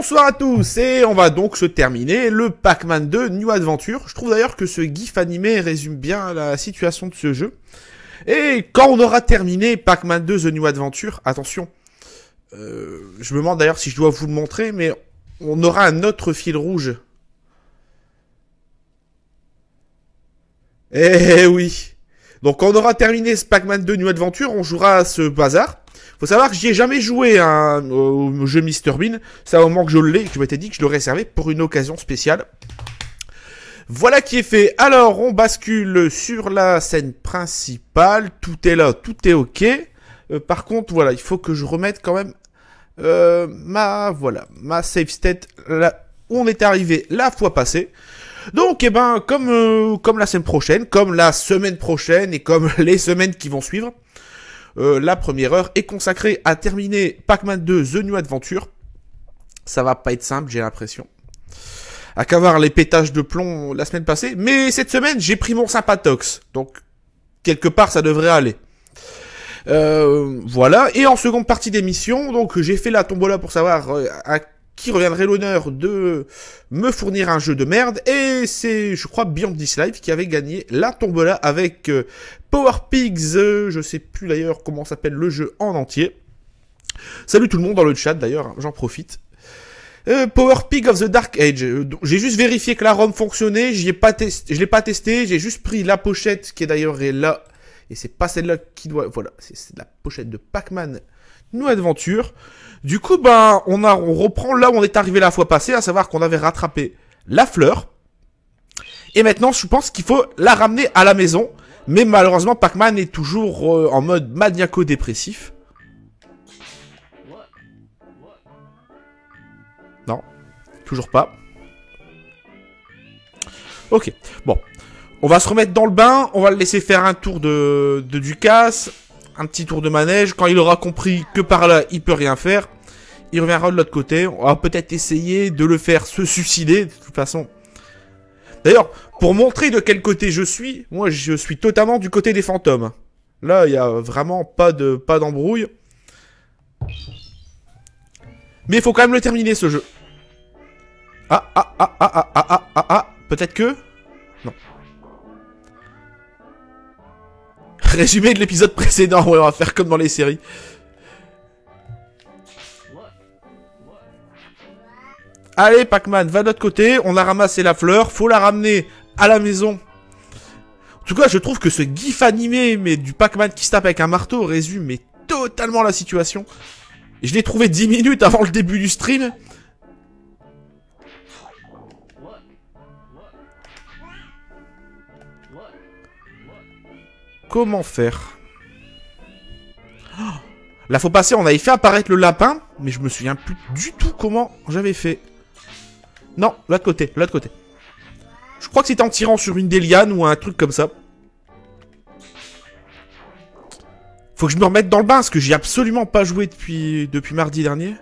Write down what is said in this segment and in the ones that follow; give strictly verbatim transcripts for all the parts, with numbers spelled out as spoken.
Bonsoir à tous, et on va donc se terminer le Pac-Man deux New Adventure. Je trouve d'ailleurs que ce gif animé résume bien la situation de ce jeu. Et quand on aura terminé Pac-Man deux The New Adventure, attention, euh, je me demande d'ailleurs si je dois vous le montrer, mais on aura un autre fil rouge. Eh oui. Donc quand on aura terminé ce Pac-Man deux New Adventure, on jouera à ce bazar. Faut savoir que j'y ai jamais joué hein, au jeu mister Bean. C'est un moment que je l'ai et que je m'étais dit que je le réservais pour une occasion spéciale. Voilà qui est fait. Alors, on bascule sur la scène principale. Tout est là, tout est ok. Euh, par contre, voilà, il faut que je remette quand même euh, ma, voilà, ma save state là où on était arrivé la fois passée. Donc, eh ben, comme, euh, comme la semaine prochaine, comme la semaine prochaine et comme les semaines qui vont suivre, euh, la première heure est consacrée à terminer Pac-Man deux The New Adventure. Ça va pas être simple, j'ai l'impression. À qu'avoir les pétages de plomb la semaine passée. Mais cette semaine, j'ai pris mon sympatox. Donc, quelque part, ça devrait aller. Euh, voilà. Et en seconde partie d'émission, donc, j'ai fait la tombola pour savoir euh, à qui reviendrait l'honneur de me fournir un jeu de merde. Et c'est, je crois, Beyond This Life qui avait gagné la tombola avec euh, Power Pigs. Euh, je sais plus d'ailleurs comment s'appelle le jeu en entier. Salut tout le monde dans le chat d'ailleurs, hein, j'en profite. Euh, Power Pig of the Dark Age. Euh, j'ai juste vérifié que la ROM fonctionnait. J'y ai pas testé. Je l'ai pas testé. J'ai juste pris la pochette qui est d'ailleurs est là. Et c'est pas celle-là qui doit. Voilà, c'est la pochette de Pac-Man New Adventure. Du coup, ben, on a, on reprend là où on est arrivé la fois passée, à savoir qu'on avait rattrapé la fleur. Et maintenant, je pense qu'il faut la ramener à la maison. Mais malheureusement, Pac-Man est toujours euh, en mode maniaco-dépressif. Non, toujours pas. Ok, bon. On va se remettre dans le bain, on va le laisser faire un tour de, de Ducasse, un petit tour de manège. Quand il aura compris que par là, il peut rien faire, il reviendra de l'autre côté. On va peut-être essayer de le faire se suicider, de toute façon. D'ailleurs, pour montrer de quel côté je suis, moi je suis totalement du côté des fantômes. Là, il n'y a vraiment pas de pas d'embrouille. Mais il faut quand même le terminer, ce jeu. Ah, ah, ah, ah, ah, ah, ah, ah, ah. Peut-être que... Non. Résumé de l'épisode précédent. Ouais, on va faire comme dans les séries. Allez, Pac-Man, va de l'autre côté. On a ramassé la fleur. Faut la ramener à la maison. En tout cas, je trouve que ce gif animé, mais du Pac-Man qui se tape avec un marteau, résume mais totalement la situation. Je l'ai trouvé dix minutes avant le début du stream. Comment faire? Oh, la fois passée, on avait fait apparaître le lapin, mais je me souviens plus du tout comment j'avais fait. Non, l'autre côté, l'autre côté. Je crois que c'était en tirant sur une des lianes ou un truc comme ça. Faut que je me remette dans le bain, parce que j'ai absolument pas joué depuis, depuis mardi dernier.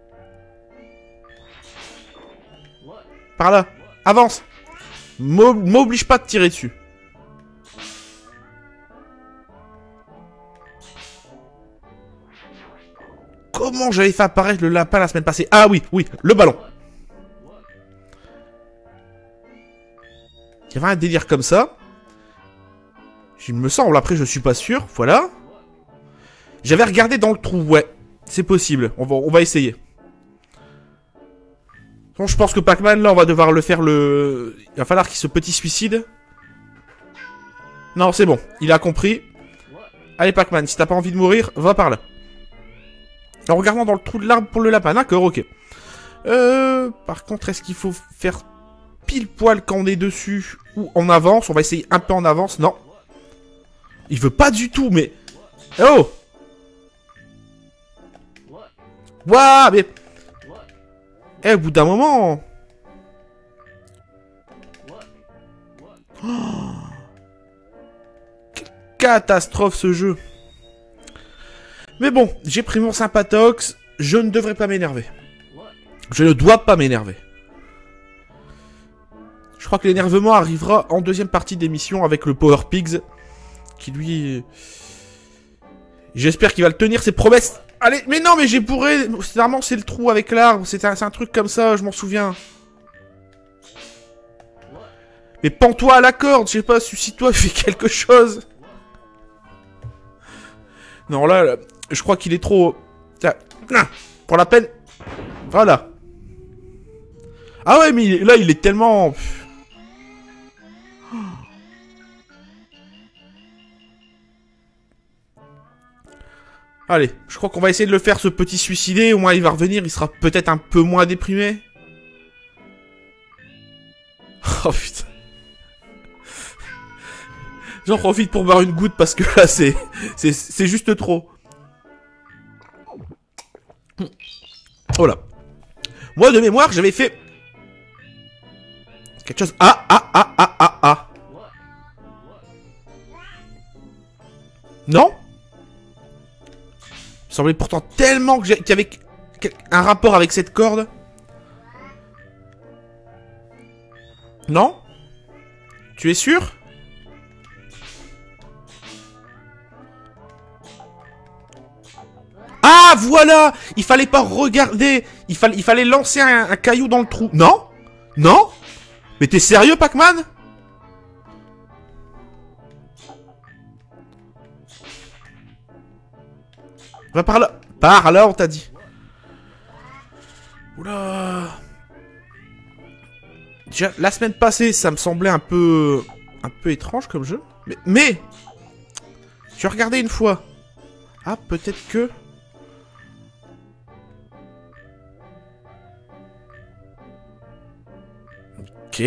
Par là. Avance. M'oblige pas de tirer dessus. Comment j'avais fait apparaître le lapin la semaine passée? Ah oui, oui, le ballon. Il y avait un délire comme ça. Il me semble, après je suis pas sûr. Voilà. J'avais regardé dans le trou, ouais. C'est possible, on va, on va essayer. Bon, je pense que Pac-Man, là, on va devoir le faire le... Il va falloir qu'il se petit suicide. Non, c'est bon, il a compris. Allez, Pac-Man, si t'as pas envie de mourir, va par là. En regardant dans le trou de l'arbre pour le lapin, d'accord, ok. Euh, par contre, est-ce qu'il faut faire pile poil quand on est dessus ou en avance? On va essayer un peu en avance, non. Il veut pas du tout, mais... Oh! Waouh, mais... Eh, au bout d'un moment... Oh, quelle catastrophe, ce jeu. Mais bon, j'ai pris mon sympatox. Je ne devrais pas m'énerver. Je ne dois pas m'énerver. Je crois que l'énervement arrivera en deuxième partie d'émission avec le Power Pigs. Qui lui... J'espère qu'il va le tenir, ses promesses. Allez, mais non, mais j'ai bourré. Normalement, c'est le trou avec l'arbre. C'est un, un truc comme ça, je m'en souviens. Mais pends-toi à la corde, je sais pas, suicide-toi, fais quelque chose. Non, là, là je crois qu'il est trop... Tiens, pour la peine. Voilà. Ah ouais, mais là, il est tellement... Allez, je crois qu'on va essayer de le faire, ce petit suicidé. Au moins, il va revenir, il sera peut-être un peu moins déprimé. Oh putain. J'en profite pour boire une goutte parce que là, c'est... C'est juste trop. Oh là. Moi, de mémoire, j'avais fait... Quelque chose... Ah, ah, ah, ah, ah, ah. Non? Il semblait pourtant tellement qu'il y avait un rapport avec cette corde. Non? Tu es sûr? Ah, voilà! Il fallait pas regarder. Il, fallait, il fallait lancer un, un caillou dans le trou. Non? Non? Mais t'es sérieux, Pac-Man? Va par là. Par là, on t'a dit. Oula. Déjà, la semaine passée, ça me semblait un peu... Un peu étrange comme jeu. Mais... mais tu as regardé une fois. Ah, peut-être que... Ok.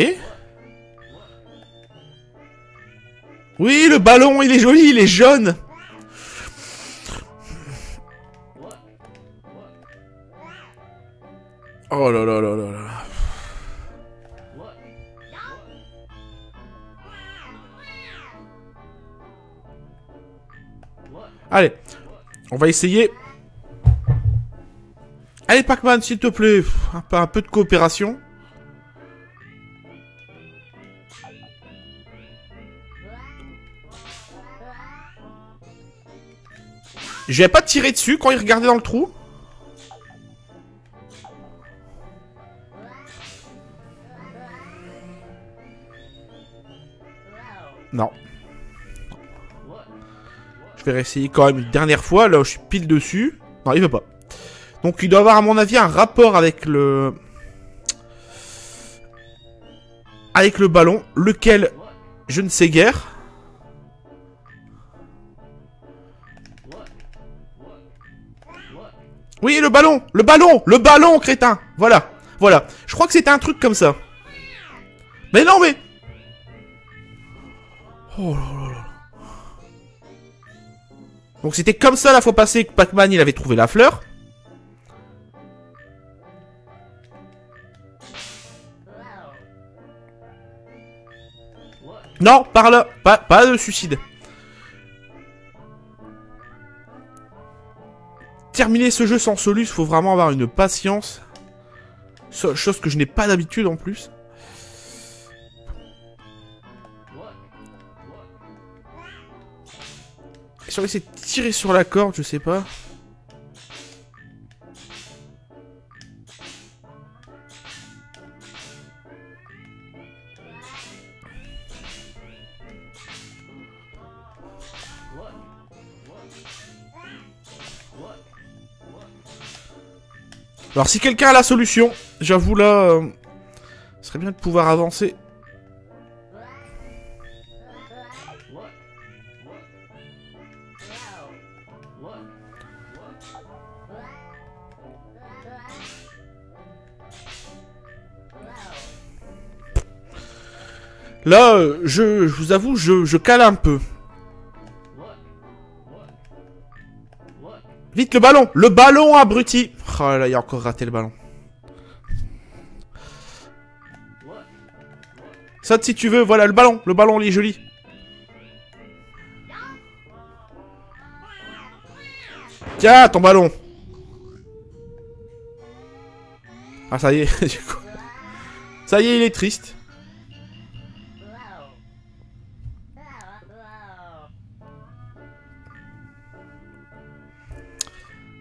Oui, le ballon, il est joli, il est jaune. Oh là là là là là. Allez, on va essayer. Allez, Pac-Man, s'il te plaît, un peu, un peu de coopération. Je vais pas tirer dessus quand il regardait dans le trou. Non. Je vais réessayer quand même une dernière fois. Là, je suis pile dessus. Non, il veut pas. Donc, il doit avoir, à mon avis, un rapport avec le... Avec le ballon. Lequel, je ne sais guère. Oui, le ballon. Le ballon. Le ballon, crétin. Voilà. Voilà. Je crois que c'était un truc comme ça. Mais non, mais... Oh là là là. Donc c'était comme ça la fois passée que Pac-Man il avait trouvé la fleur. Non, par là. Pas, pas de suicide. Terminer ce jeu sans solus, faut vraiment avoir une patience. Chose que je n'ai pas d'habitude en plus. Si on va essayer de tirer sur la corde, je sais pas. Alors si quelqu'un a la solution, j'avoue là, euh, ce serait bien de pouvoir avancer. Là, euh, je, je vous avoue, je, je cale un peu. Vite, le ballon. Le ballon, abruti. Oh là, il a encore raté le ballon. Saute si tu veux. Voilà, le ballon. Le ballon, il est joli. Tiens, ton ballon. Ah, ça y est. Du coup. Ça y est, il est triste.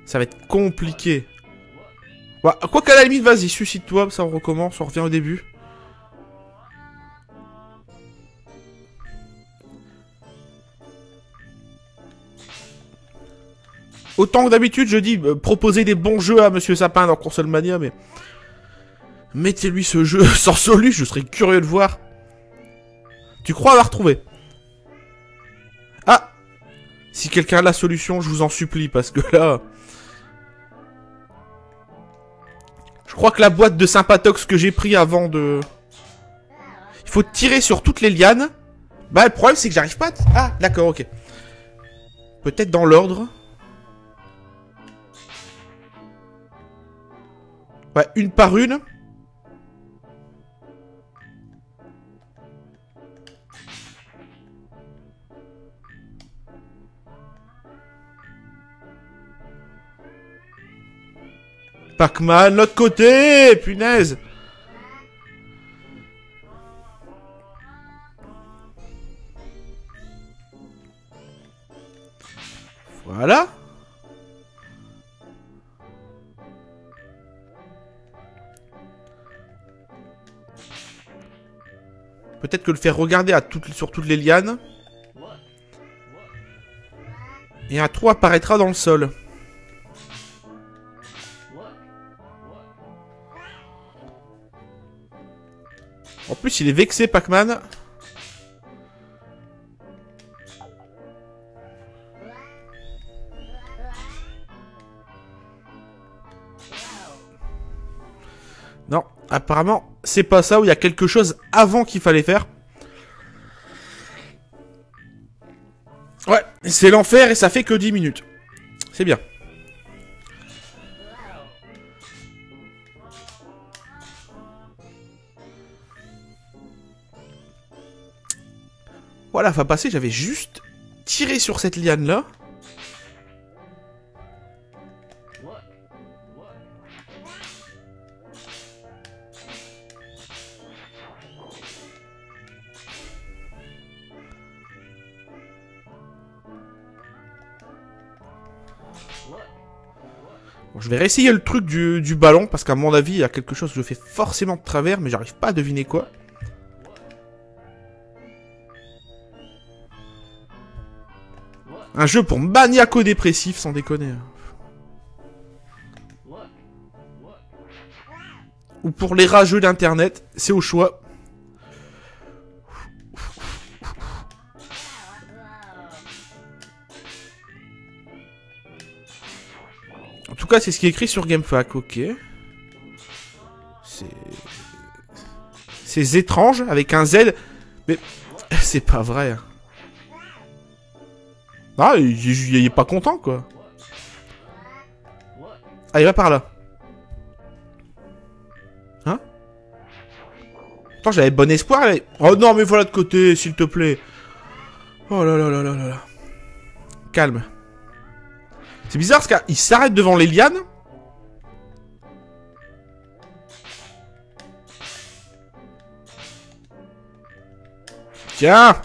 Ça va être compliqué. Ouais, quoi qu'à la limite, vas-y, suicide-toi, ça on recommence, on revient au début. Autant que d'habitude, je dis, euh, proposez des bons jeux à Monsieur Sapin dans Console Mania, mais... Mettez-lui ce jeu sans solu, je serais curieux de voir. Tu crois avoir trouvé? Ah! Si quelqu'un a la solution, je vous en supplie, parce que là... Je crois que la boîte de Sympatox que j'ai pris avant de... Il faut tirer sur toutes les lianes. Bah, le problème, c'est que j'arrive pas à... Ah, d'accord, ok. Peut-être dans l'ordre. Ouais, une par une. Pac-Man, l'autre côté, punaise. Voilà. Peut-être que le faire regarder à toutes, sur toutes les lianes. Et un trou apparaîtra dans le sol. En plus, il est vexé, Pac-Man. Non, apparemment, c'est pas ça, où il y a quelque chose avant qu'il fallait faire. Ouais, c'est l'enfer et ça fait que dix minutes. C'est bien. Voilà, enfin passer, j'avais juste tiré sur cette liane-là. Bon, je vais réessayer le truc du, du ballon, parce qu'à mon avis, il y a quelque chose que je fais forcément de travers, mais j'arrive pas à deviner quoi. Un jeu pour maniaco-dépressif, sans déconner. Ou pour les rageux d'internet, c'est au choix. En tout cas, c'est ce qui est écrit sur GameFAQ, ok. C'est... C'est étrange, avec un Z. Mais c'est pas vrai. Ah, il, il, il est pas content, quoi. Ah, il va par là. Hein? Attends, j'avais bon espoir. Là. Oh non, mais voilà de côté, s'il te plaît. Oh là là là là là là. Calme. C'est bizarre, parce qu'il s'arrête devant les lianes. Tiens!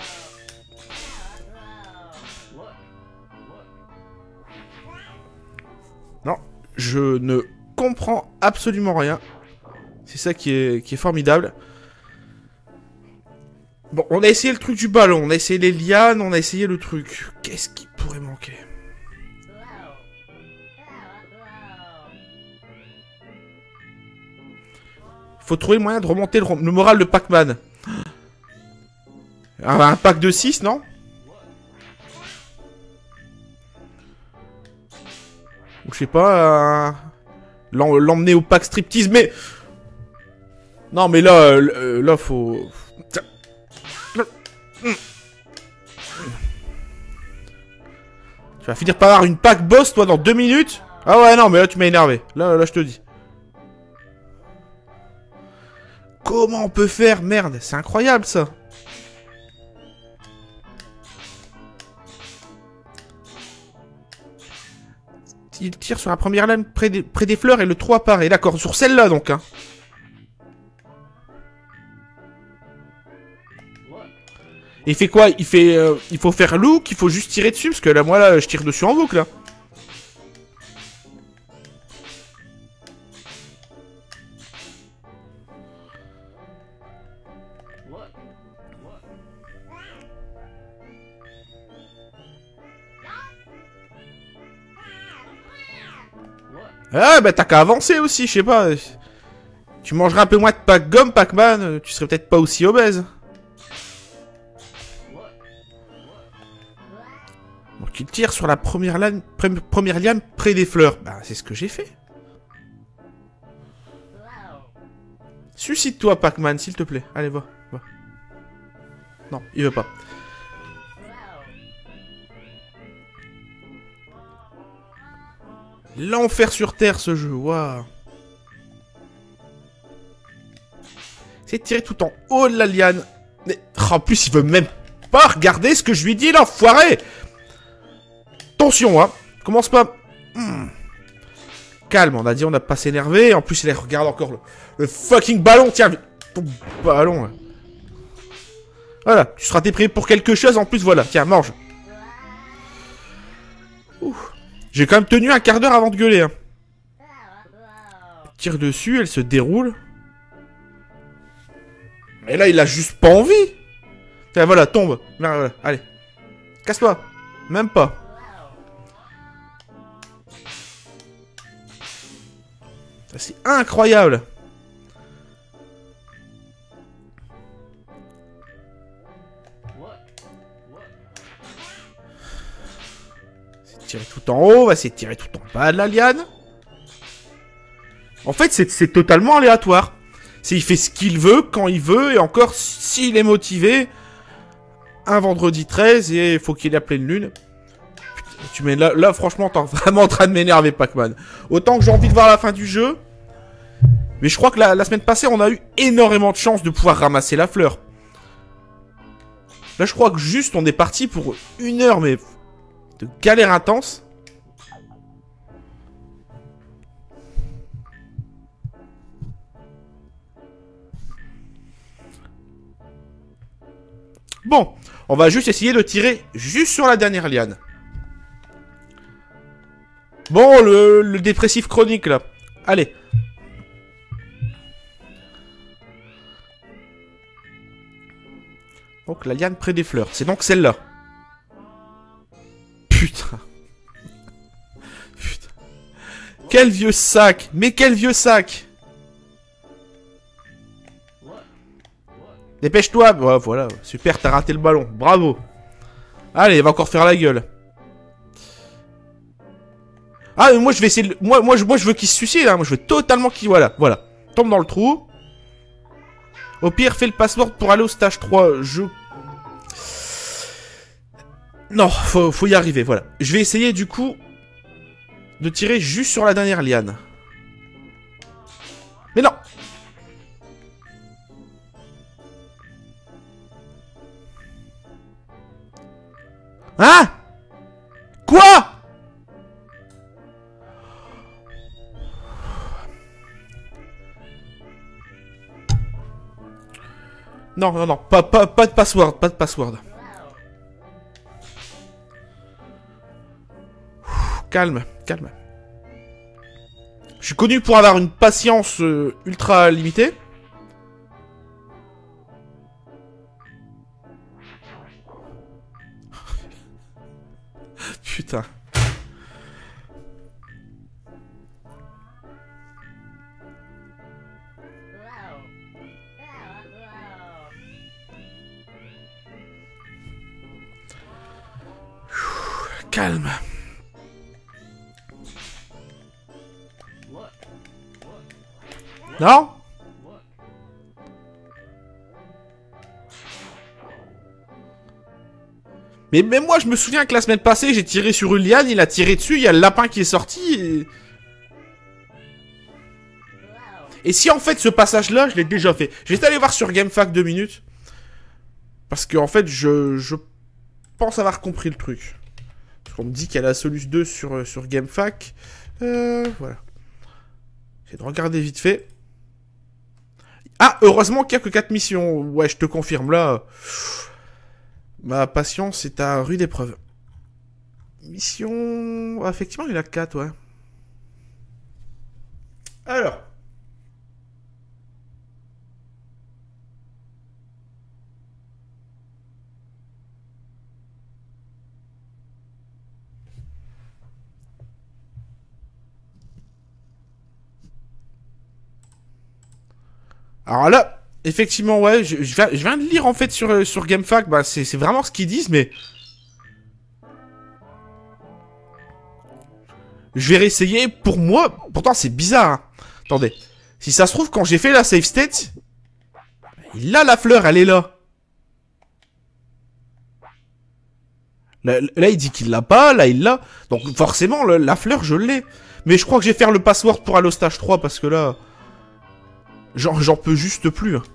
Non, je ne comprends absolument rien. C'est ça qui est, qui est formidable. Bon, on a essayé le truc du ballon, on a essayé les lianes, on a essayé le truc. Qu'est-ce qui pourrait manquer? Faut trouver le moyen de remonter le, le moral de Pac-Man. Un, un pack de six, non? Ou je sais pas... Euh, l'emmener au pack striptease, mais... Non, mais là, euh, là, faut... Tu vas finir par avoir une pack boss, toi, dans deux minutes? Ah ouais, non, mais là, tu m'as énervé. Là, là, je te dis. Comment on peut faire? Merde, c'est incroyable, ça. Il tire sur la première lame près des, près des fleurs et le trou apparaît. D'accord, sur celle-là, donc, hein. Et il fait quoi? Il fait... Euh, il faut faire look, il faut juste tirer dessus, parce que là, moi, là, je tire dessus en boucle, là. Ah bah t'as qu'à avancer aussi, je sais pas. Tu mangerais un peu moins de pack gomme, Pac-Man, tu serais peut-être pas aussi obèse. Donc il tire sur la première, liane, première liane près des fleurs. Bah c'est ce que j'ai fait. Suscite-toi, Pac-Man, s'il te plaît. Allez, va, va. Non, il veut pas. L'enfer sur Terre, ce jeu. Waouh. C'est de tirer tout en haut de la liane. Mais en plus, il veut même pas regarder ce que je lui dis, l'enfoiré. Attention, hein. Commence pas... Hmm. Calme, on a dit on n'a pas s'énerver. En plus, il regarde encore le, le fucking ballon. Tiens, ton ballon. Là. Voilà, tu seras déprimé pour quelque chose. En plus, voilà. Tiens, mange. J'ai quand même tenu un quart d'heure avant de gueuler. Hein. Tire dessus, elle se déroule. Et là, il a juste pas envie. Tiens, voilà, tombe. Voilà, allez. Casse-toi. Même pas. C'est incroyable. C'est tirer tout en haut, va essayer de tirer tout en bas de la liane. En fait, c'est totalement aléatoire. C'est il fait ce qu'il veut, quand il veut, et encore, s'il est motivé, un vendredi treize, et il faut qu'il ait la pleine lune. Putain, tu mets là, là, franchement, t'es vraiment en train de m'énerver, Pac-Man. Autant que j'ai envie de voir la fin du jeu, mais je crois que la, la semaine passée, on a eu énormément de chance de pouvoir ramasser la fleur. Là, je crois que juste, on est parti pour une heure, mais de galère intense. Bon, on va juste essayer de tirer juste sur la dernière liane. Bon, le, le dépressif chronique, là. Allez. Donc, la liane près des fleurs. C'est donc celle-là. Putain. Putain. Quel vieux sac. Mais quel vieux sac. Dépêche-toi. Ouais, voilà. Super, t'as raté le ballon. Bravo. Allez, il va encore faire la gueule. Ah, mais moi, je vais essayer de... Moi, moi, je, moi, je veux qu'il se suicide, hein. Moi, je veux totalement qu'il... Voilà, voilà. Tombe dans le trou. Au pire, fais le password pour aller au stage trois. Je... Non, faut, faut y arriver, voilà. Je vais essayer, du coup, de tirer juste sur la dernière liane. Mais non! Hein? Quoi? Non, non, non, pas, pas, pas de password, pas de password. Calme, calme. Je suis connu pour avoir une patience euh, ultra limitée. Putain. Calme. Non? Mais même moi, je me souviens que la semaine passée, j'ai tiré sur une liane, il a tiré dessus, il y a le lapin qui est sorti et... Et si en fait, ce passage-là, je l'ai déjà fait. Je vais aller voir sur GameFAQ deux minutes. Parce que en fait, je, je pense avoir compris le truc. Parce qu'on me dit qu'il y a la Solus deux sur, sur GameFAQ. Euh, voilà. J'ai de regarder vite fait. Ah, heureusement qu'il n'y a que quatre missions. Ouais, je te confirme, là... Ma patience est à rude épreuve. Mission... Ah, effectivement, il y en a quatre, ouais. Alors... Alors là, effectivement, ouais, je, je, viens, je viens de lire en fait sur, sur GameFAQ, bah c'est vraiment ce qu'ils disent, mais... Je vais réessayer, pour moi, pourtant c'est bizarre, hein. Attendez, si ça se trouve, quand j'ai fait la save state, là la fleur, elle est là. Là, là il dit qu'il l'a pas, là il l'a. Donc forcément, le, la fleur, je l'ai. Mais je crois que je vais faire le password pour aller au stage trois, parce que là... J'en peux juste plus. Hein.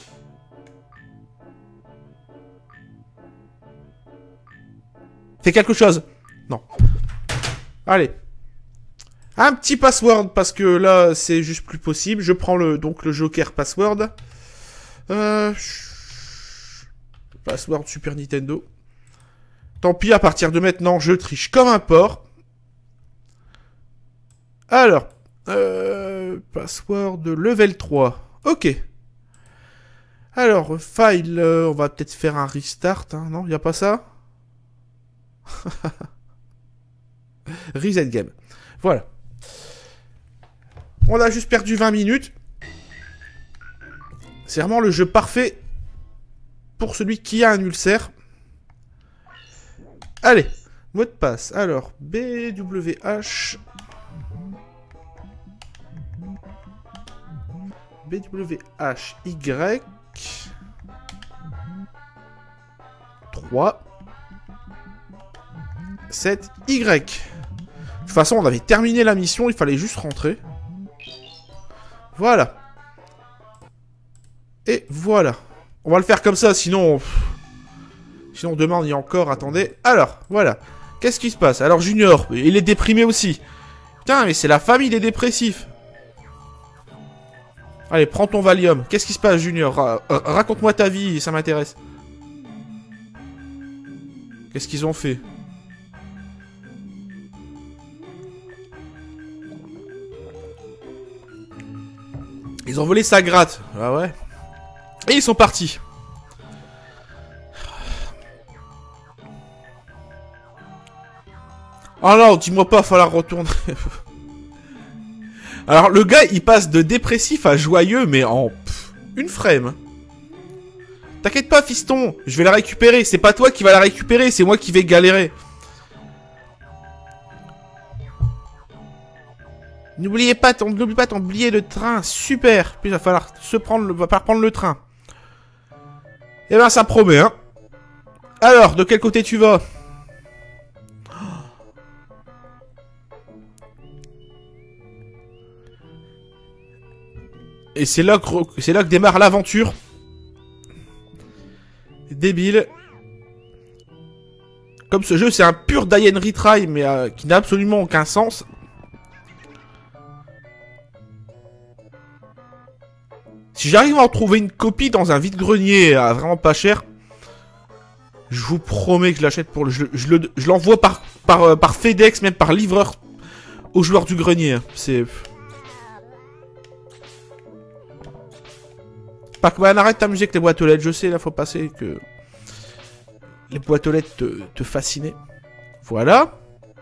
Fais quelque chose. Non. Allez. Un petit password, parce que là, c'est juste plus possible. Je prends le donc le Joker password. Euh... Password Super Nintendo. Tant pis, à partir de maintenant, je triche comme un porc. Alors... Euh, password level trois. Ok. Alors, file, euh, on va peut-être faire un restart. Hein, non, y a pas ça. Reset game. Voilà. On a juste perdu vingt minutes. C'est vraiment le jeu parfait pour celui qui a un ulcère. Allez, mot de passe. Alors, B W H... B W H Y trois sept Y. De toute façon, on avait terminé la mission, il fallait juste rentrer. Voilà. Et voilà. On va le faire comme ça, sinon... Pff, sinon, demain, on y est encore. Attendez. Alors, voilà. Qu'est-ce qui se passe? Alors, Junior, il est déprimé aussi. Putain, mais c'est la famille des dépressifs. Allez, prends ton Valium. Qu'est-ce qui se passe, Junior? Ra Raconte-moi ta vie, ça m'intéresse. Qu'est-ce qu'ils ont fait? Ils ont volé sa gratte. Ah ouais. Et ils sont partis. Oh non, dis-moi pas, falloir retourner. Alors, le gars, il passe de dépressif à joyeux, mais en pff, une frame. T'inquiète pas, fiston, je vais la récupérer. C'est pas toi qui vas la récupérer, c'est moi qui vais galérer. N'oubliez pas, n'oublie pas ton billet de train, super. Puis il va falloir se prendre, le, va falloir prendre le train. Eh ben, ça promet, hein. Alors, de quel côté tu vas? Et c'est là, que, c'est là que démarre l'aventure. Débile. Comme ce jeu, c'est un pur die and retry, mais euh, qui n'a absolument aucun sens. Si j'arrive à en trouver une copie dans un vide-grenier à vraiment pas cher, je vous promets que je l'achète pour le... Je, je, le, je l'envoie par, par, euh, par FedEx, même par livreur aux joueurs du grenier. C'est... Pac-Man, arrête de t'amuser avec les boîtes aux lettres. Je sais, là, faut passer que... Les boîtes aux lettres te, te fascinaient. Voilà.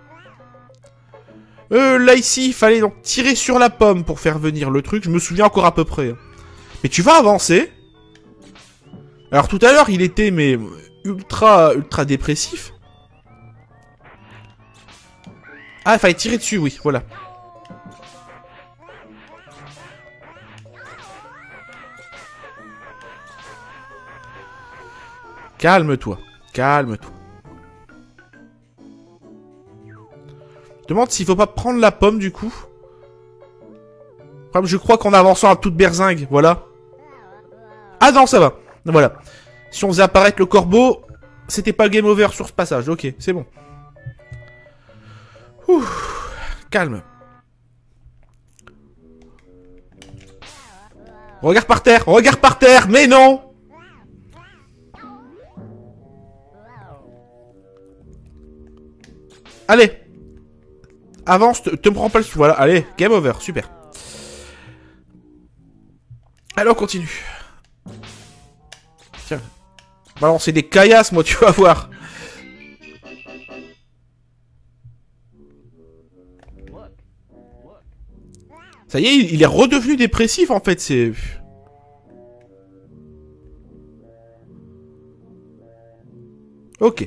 Euh, là, ici, il fallait donc tirer sur la pomme pour faire venir le truc. Je me souviens encore à peu près. Mais tu vas avancer. Alors, tout à l'heure, il était, mais... Ultra, ultra dépressif. Ah, il fallait tirer dessus, oui, voilà. Calme-toi. Calme-toi. Demande s'il faut pas prendre la pomme, du coup. Je crois qu'en avançant à toute berzingue, voilà. Ah non, ça va. Voilà. Si on faisait apparaître le corbeau, c'était pas game over sur ce passage. Ok, c'est bon. Ouh, calme. Regarde par terre, regarde par terre, mais non. Allez. Avance, te, te me prends pas le sou. Voilà, allez, game over, super. Allez, on continue. Tiens. Balancer des caillasses, moi, tu vas voir. Ça y est, il est redevenu dépressif, en fait, c'est... Ok.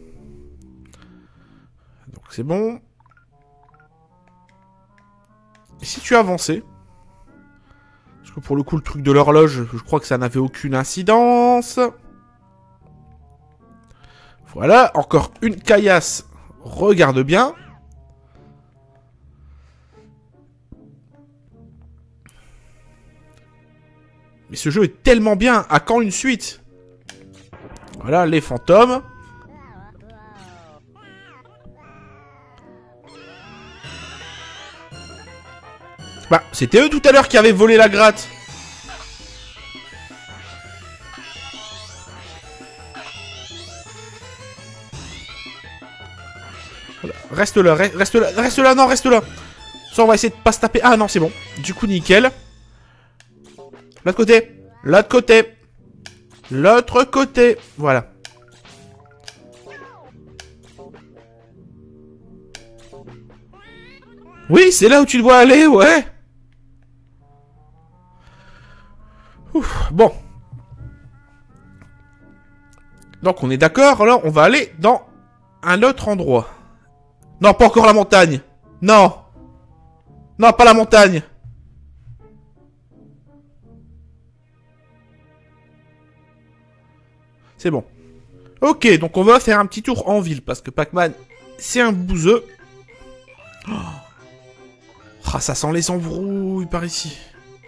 Donc c'est bon. Et si tu avançais? Parce que pour le coup, le truc de l'horloge, je crois que ça n'avait aucune incidence. Voilà, encore une caillasse. Regarde bien. Mais ce jeu est tellement bien. À quand une suite? Voilà, les fantômes. Bah, c'était eux tout à l'heure qui avaient volé la gratte. Voilà. Reste là, re reste là, reste là, non, reste là. Ça, on va essayer de pas se taper. Ah non, c'est bon. Du coup, nickel. L'autre côté. L'autre côté. L'autre côté. Voilà. Oui, c'est là où tu dois aller, ouais. Ouf, bon. Donc, on est d'accord. Là, on va aller dans un autre endroit. Non, pas encore la montagne. Non. Non, pas la montagne. C'est bon. Ok, donc on va faire un petit tour en ville. Parce que Pac-Man, c'est un bouseux. Oh. Ah, ça sent les embrouilles par ici.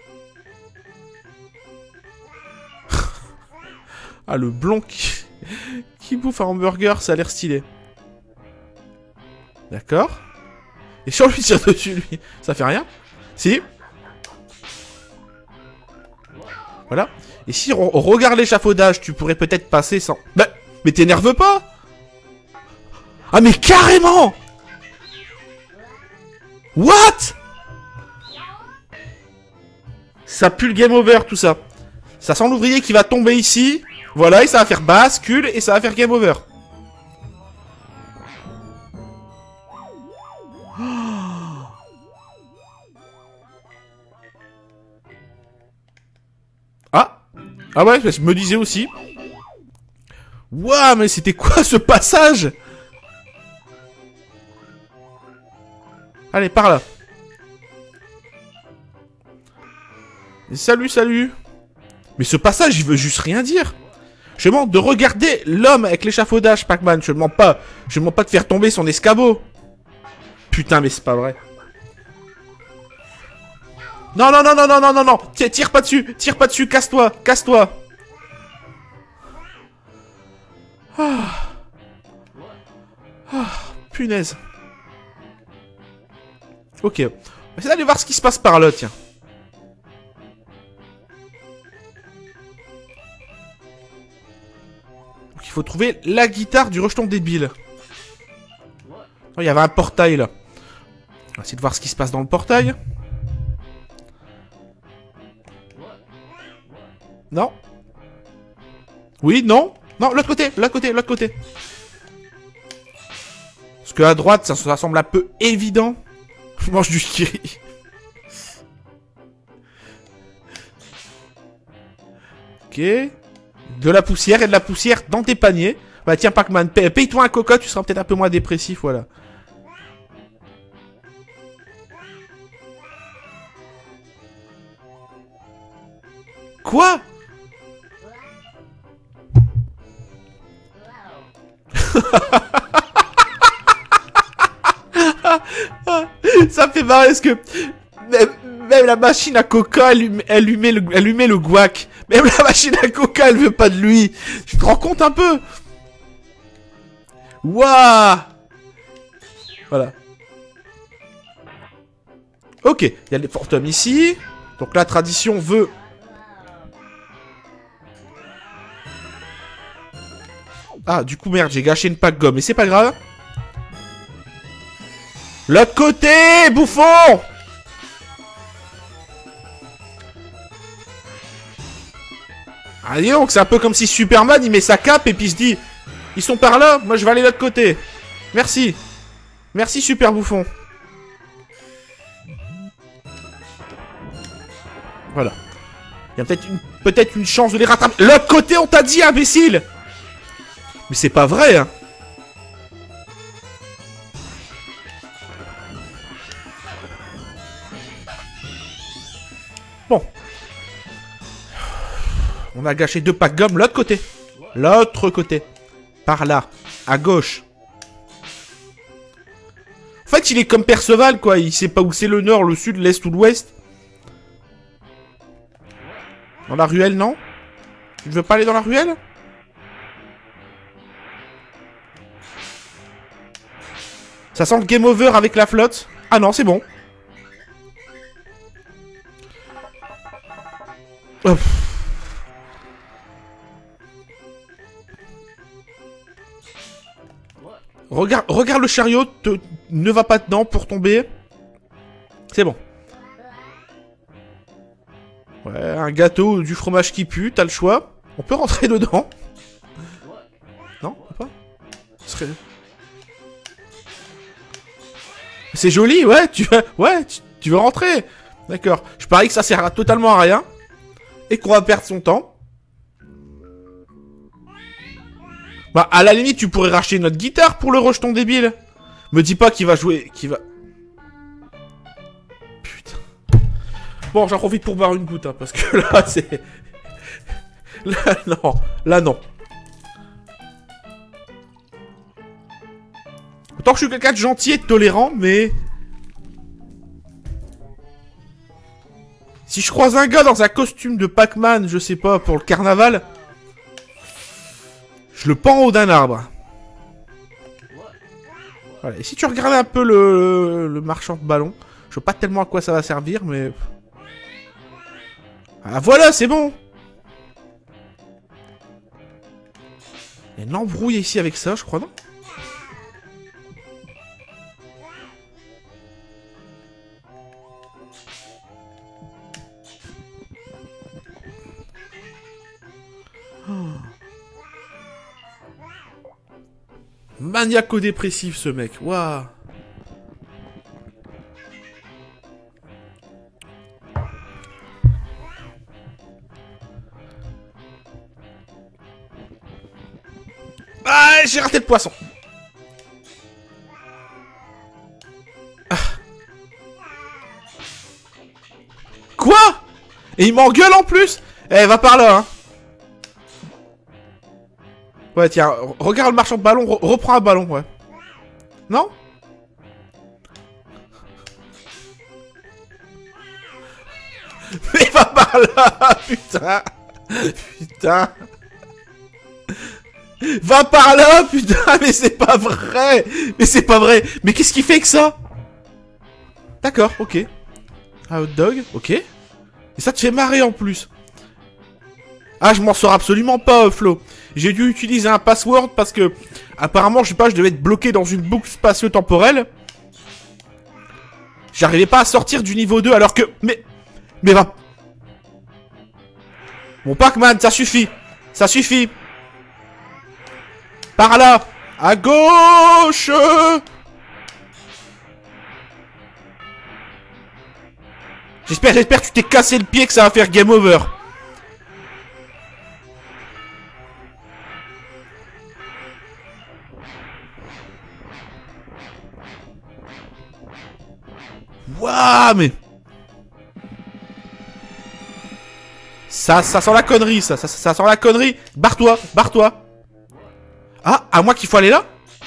Ah, le blond qui... qui bouffe un hamburger, ça a l'air stylé. D'accord. Et si on lui tire dessus, lui, ça fait rien? Si. Voilà. Et si on regarde l'échafaudage, tu pourrais peut-être passer sans... Bah, mais t'énerve pas! Ah, mais carrément! What? Ça pue le game over, tout ça. Ça sent l'ouvrier qui va tomber ici. Voilà, et ça va faire bascule, et ça va faire game over. Ah. Ah ouais, je me disais aussi. Ouah, mais c'était quoi ce passage? Allez, par là. Et salut, salut. Mais ce passage, il veut juste rien dire. Je demande de regarder l'homme avec l'échafaudage, Pac-Man. Je demande pas. Je demande pas de faire tomber son escabeau. Putain, mais c'est pas vrai. Non, non, non, non, non, non, non, non. Tire pas dessus. Tire pas dessus. Casse-toi. Casse-toi. Ah. Ah. Punaise. Ok. On va essayer d'aller voir ce qui se passe par là, tiens. Donc, il faut trouver la guitare du rejeton débile. Oh, il y avait un portail, là. On va essayer de voir ce qui se passe dans le portail. Non. Oui, non. Non, l'autre côté, l'autre côté, l'autre côté. Parce que à droite, ça, ça semble un peu évident. Je mange du kiri. Ok. De la poussière et de la poussière dans tes paniers. Bah tiens, Pac-Man, paye-toi un coca, tu seras peut-être un peu moins dépressif, voilà. Quoi? Ça me fait marrer parce que même, même la machine à coca, elle lui, elle lui met le, elle lui met le guac. Même la machine à coca, elle veut pas de lui. Tu te rends compte un peu? Waouh. Voilà. Ok, il y a les fantômes ici. Donc la tradition veut... Ah, du coup, merde, j'ai gâché une pack gomme. Mais c'est pas grave. L'autre côté, bouffon! Ah, dis donc, c'est un peu comme si Superman, il met sa cape et puis il se dit... Ils sont par là, moi je vais aller de l'autre côté. Merci. Merci, super bouffon. Voilà. Il y a peut-être une, peut-être une chance de les rattraper. L'autre côté, on t'a dit, imbécile! Mais c'est pas vrai, hein. Bon. On a gâché deux packs gomme l'autre côté. L'autre côté. Par là. À gauche. En fait, il est comme Perceval, quoi. Il sait pas où c'est le nord, le sud, l'est ou l'ouest. Dans la ruelle, non? Tu ne veux pas aller dans la ruelle? Ça sent le game over avec la flotte. Ah non, c'est bon. Oh. Regarde, regarde le chariot, te, ne va pas dedans pour tomber. C'est bon. Ouais, un gâteau, du fromage qui pue, t'as le choix. On peut rentrer dedans. Non, pas. Serait... C'est joli, ouais, tu veux, ouais, tu, tu veux rentrer. D'accord. Je parie que ça sert à totalement à rien. Et qu'on va perdre son temps. Bah, à la limite, tu pourrais racheter notre guitare pour le rejeton débile. Me dis pas qu'il va jouer... qu'il va... Putain. Bon, j'en profite pour boire une goutte, hein, parce que là, c'est... Là, non. Là, non. Autant que je suis quelqu'un de gentil et de tolérant, mais... Si je croise un gars dans un costume de Pac-Man, je sais pas, pour le carnaval... Je le pends en haut d'un arbre. Voilà. Et si tu regardais un peu le, le marchand de ballons, je sais pas tellement à quoi ça va servir, mais... Ah voilà, c'est bon. Il y a une embrouille ici avec ça, je crois, non? Oh. Maniaco-dépressif, ce mec. Waouh. Ah, j'ai raté le poisson. Ah. Quoi? Et il m'engueule en plus? Eh, va par là, hein. Ouais, tiens, regarde le marchand de ballon, re reprends un ballon, ouais. Non? Mais va par là, putain. Putain. Va par là, putain, mais c'est pas vrai. Mais c'est pas vrai. Mais qu'est-ce qu'il fait que ça? D'accord, ok. Un hot dog, ok. Et ça te fait marrer en plus. Ah, je m'en sors absolument pas, Flo. J'ai dû utiliser un password parce que... Apparemment, je sais pas, je devais être bloqué dans une boucle spatio-temporelle. J'arrivais pas à sortir du niveau deux alors que... Mais... Mais va... Mon Pac-Man, ça suffit. Ça suffit. Par là. À gauche. J'espère, j'espère que tu t'es cassé le pied, que ça va faire game over. Waouh, mais... Ça, ça sent la connerie, ça, ça, ça sent la connerie. Barre-toi, barre-toi. Ah, à moi qu'il faut aller là?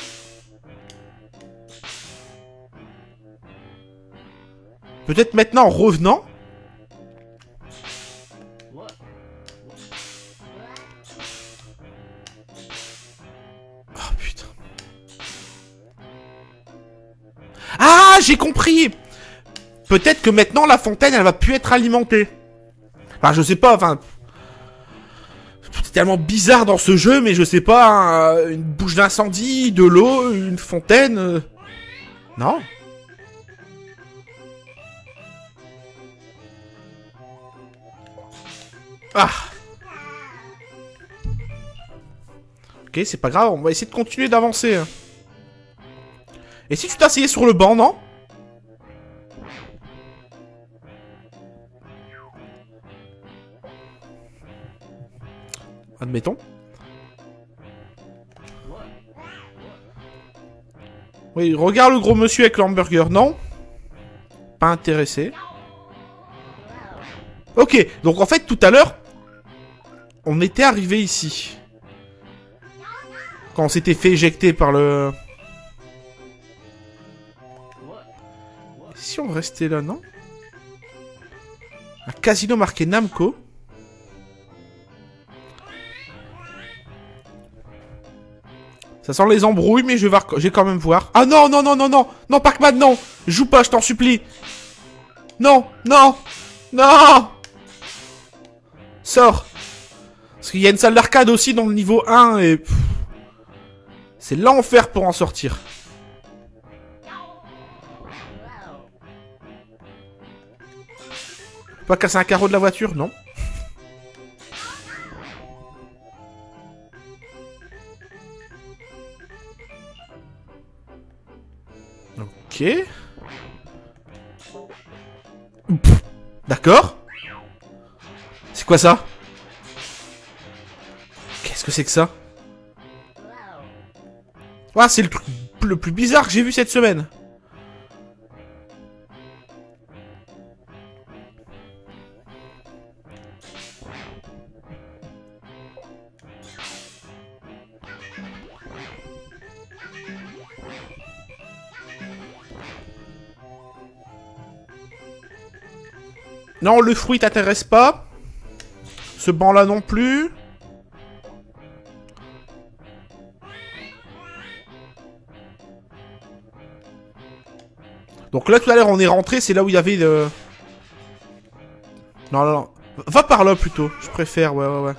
Peut-être maintenant en revenant. Oh putain. Ah, j'ai compris. Peut-être que maintenant la fontaine elle va plus être alimentée. Enfin, je sais pas, enfin... C'est tellement bizarre dans ce jeu, mais je sais pas, hein, une bouche d'incendie, de l'eau, une fontaine... Euh... Non? Ah. Ok, c'est pas grave, on va essayer de continuer d'avancer. Hein. Et si tu t'asseyais sur le banc, non? Admettons. Oui, regarde le gros monsieur avec l'hamburger, non? Pas intéressé. Ok, donc en fait, tout à l'heure, on était arrivé ici. Quand on s'était fait éjecter par le... Si on restait là, non? Un casino marqué Namco. Ça sent les embrouilles, mais je vais, voir... je vais quand même voir. Ah non, non, non, non, non. Non, Pac-Man, non. Joue pas, je t'en supplie. Non, non, non. Sors. Parce qu'il y a une salle d'arcade aussi dans le niveau un et... C'est l'enfer pour en sortir. Pas casser un carreau de la voiture, non. Ok. D'accord. C'est quoi ça? Qu'est-ce que c'est que ça? Ah, c'est le truc le plus bizarre que j'ai vu cette semaine. Non, le fruit t'intéresse pas. Ce banc-là non plus. Donc là, tout à l'heure, on est rentré. C'est là où il y avait le... Non, non, non. Va par là, plutôt. Je préfère, ouais, ouais, ouais.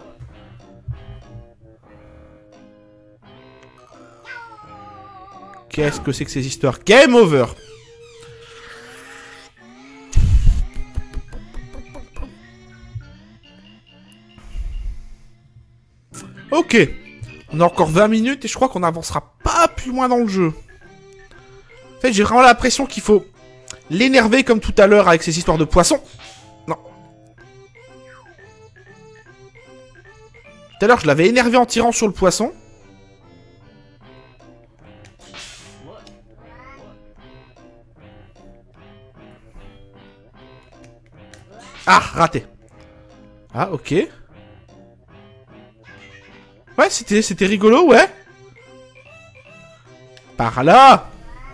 Qu'est-ce que c'est que ces histoires? Game over. Ok. On a encore vingt minutes et je crois qu'on n'avancera pas plus loin dans le jeu. En fait, j'ai vraiment l'impression qu'il faut l'énerver comme tout à l'heure avec ces histoires de poissons. Non. Tout à l'heure, je l'avais énervé en tirant sur le poisson. Ah, raté. Ah, ok. Ouais, c'était c'était rigolo, ouais. Par là.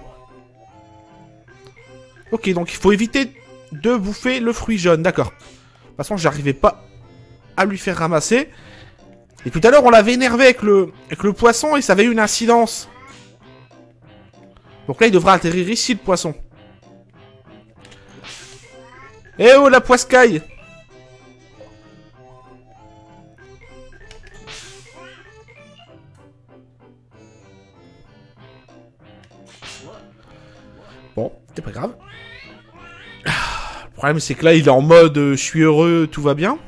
Ok, donc il faut éviter de bouffer le fruit jaune, d'accord. De toute façon, j'arrivais pas à lui faire ramasser. Et tout à l'heure, on l'avait énervé avec le, avec le poisson et ça avait eu une incidence. Donc là, il devra atterrir ici, le poisson. Eh oh, la poiscaille! Bon, c'est pas grave. Le problème, c'est que là, il est en mode euh, je suis heureux, tout va bien.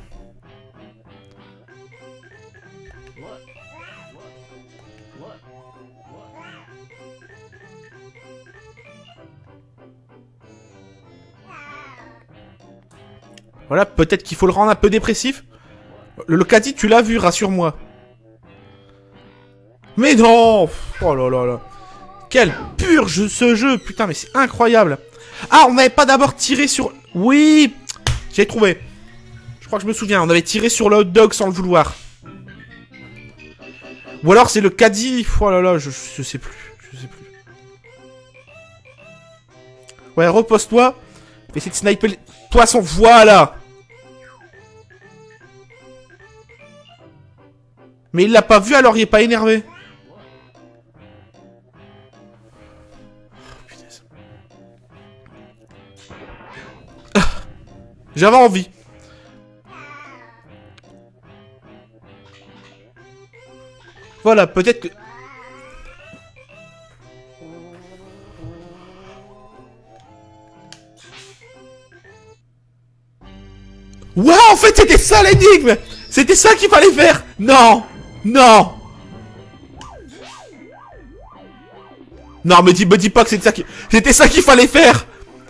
Voilà, peut-être qu'il faut le rendre un peu dépressif. Le, le caddie, tu l'as vu, rassure-moi. Mais non! Oh là là là. Quelle purge ce jeu! Putain, mais c'est incroyable! Ah, on n'avait pas d'abord tiré sur... Oui! J'ai trouvé. Je crois que je me souviens. On avait tiré sur le hot dog sans le vouloir. Ou alors c'est le caddie... Oh là là, je, je sais plus. Je sais plus. Ouais, repose-toi. Fais essayer de sniper les... Poisson, voilà! Mais il l'a pas vu, alors il est pas énervé. Ah, j'avais envie. Voilà, peut-être que... Ouais, en fait, c'était ça l'énigme! C'était ça qu'il fallait faire! Non! Non! Non, me dis, me dis pas que c'était ça qui... C'était ça qu'il fallait faire!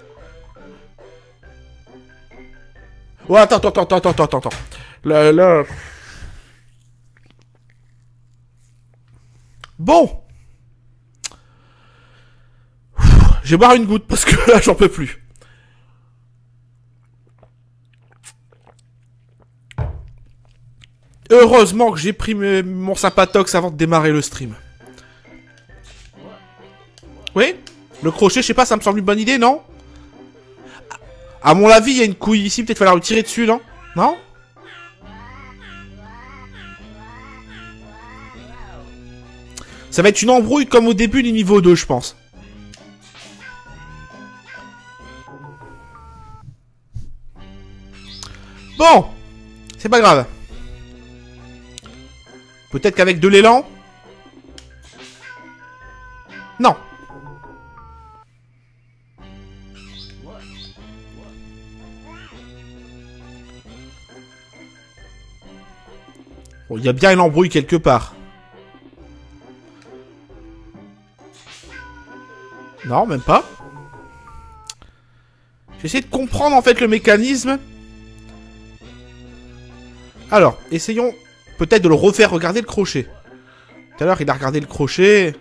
Ouais, attends, attends, attends, attends, attends, attends. Là, là... Bon! Je vais boire une goutte parce que là, j'en peux plus. Heureusement que j'ai pris mes, mon sympatox avant de démarrer le stream. Oui? Le crochet, je sais pas, ça me semble une bonne idée, non? À mon avis, il y a une couille ici, peut-être falloir lui tirer dessus, non? Non? Ça va être une embrouille comme au début du niveau deux, je pense. Bon, c'est pas grave. Peut-être qu'avec de l'élan. Non. Bon, il y a bien une embrouille quelque part. Non, même pas. J'essaie de comprendre en fait le mécanisme. Alors, essayons peut-être de le refaire regarder le crochet. Tout à l'heure, il a regardé le crochet.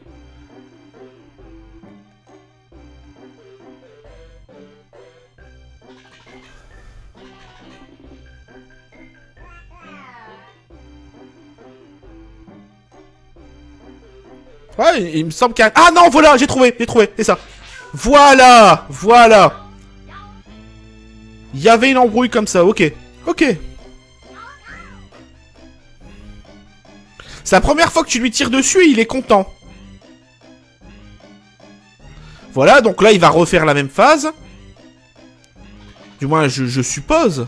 Ouais, il, il me semble qu'il y a... Ah non, voilà, j'ai trouvé, j'ai trouvé, c'est ça. Voilà, voilà. Il y avait une embrouille comme ça, ok. Ok. C'est la première fois que tu lui tires dessus et il est content. Voilà, donc là, il va refaire la même phase. Du moins, je, je suppose.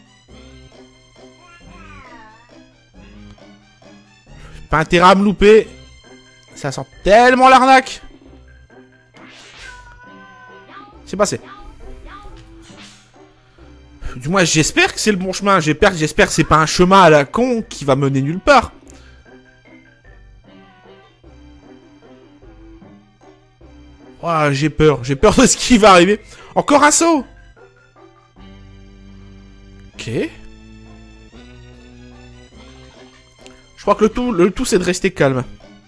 Pas intérêt à me louper. Ça sent tellement l'arnaque. C'est passé. Du moins, j'espère que c'est le bon chemin. J'espère que c'est pas un chemin à la con qui va mener nulle part. Oh, j'ai peur. J'ai peur de ce qui va arriver. Encore un saut. Ok. Je crois que le tout, le tout c'est de rester calme.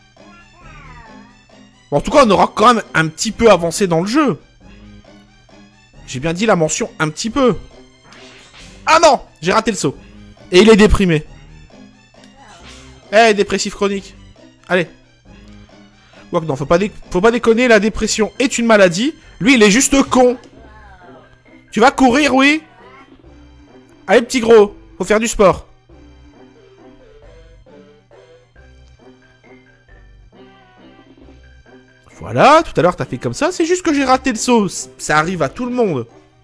Bon, en tout cas, on aura quand même un petit peu avancé dans le jeu. J'ai bien dit la mention un petit peu. Ah non, j'ai raté le saut. Et il est déprimé. Eh, hey, dépressif chronique. Allez. Quoique non, faut pas, dé faut pas déconner, la dépression est une maladie. Lui, il est juste con. Tu vas courir, oui? Allez, petit gros, faut faire du sport. Voilà, tout à l'heure t'as fait comme ça, c'est juste que j'ai raté le saut. Ça arrive à tout le monde.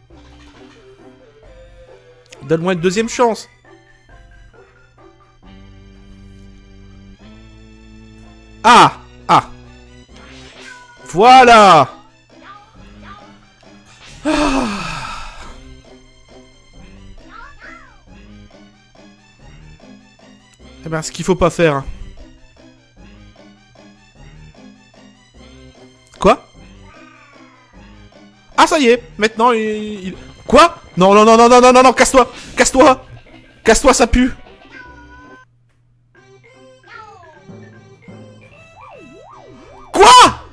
Donne-moi une deuxième chance. Ah! Ah! Voilà! Ah. Eh ben, ce qu'il faut pas faire. Quoi? Ah, ça y est! Maintenant, il... il... Quoi? Non, non, non, non, non, non, non, non, casse-toi! Casse-toi! Casse-toi, ça pue! Quoi?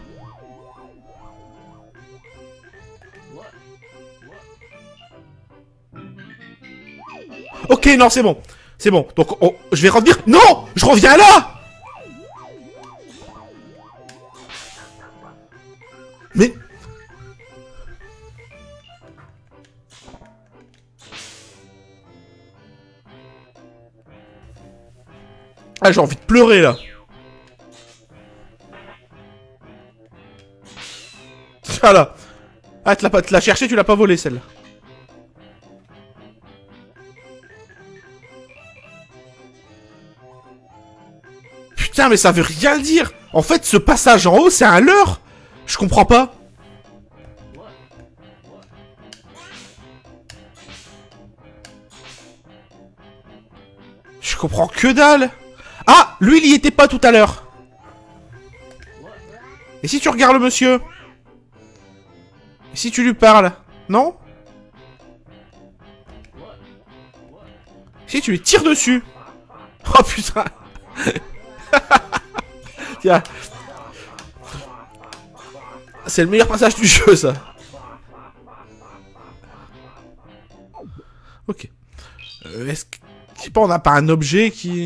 Ok, non, c'est bon. C'est bon. Donc, on... je vais revenir. Non! Je reviens là! Mais... Ah, j'ai envie de pleurer, là. Voilà. Ah, tu l'as cherché, tu l'as pas volé, celle-là. Putain, mais ça veut rien dire. En fait, ce passage en haut, c'est un leurre. Je comprends pas. Je comprends que dalle. Ah, lui, il y était pas tout à l'heure. Et si tu regardes le monsieur? Et si tu lui parles? Non? Si tu lui tires dessus? Oh putain. Tiens. C'est le meilleur passage du jeu, ça. Ok. Euh, Est-ce que... Je sais pas, on n'a pas un objet qui...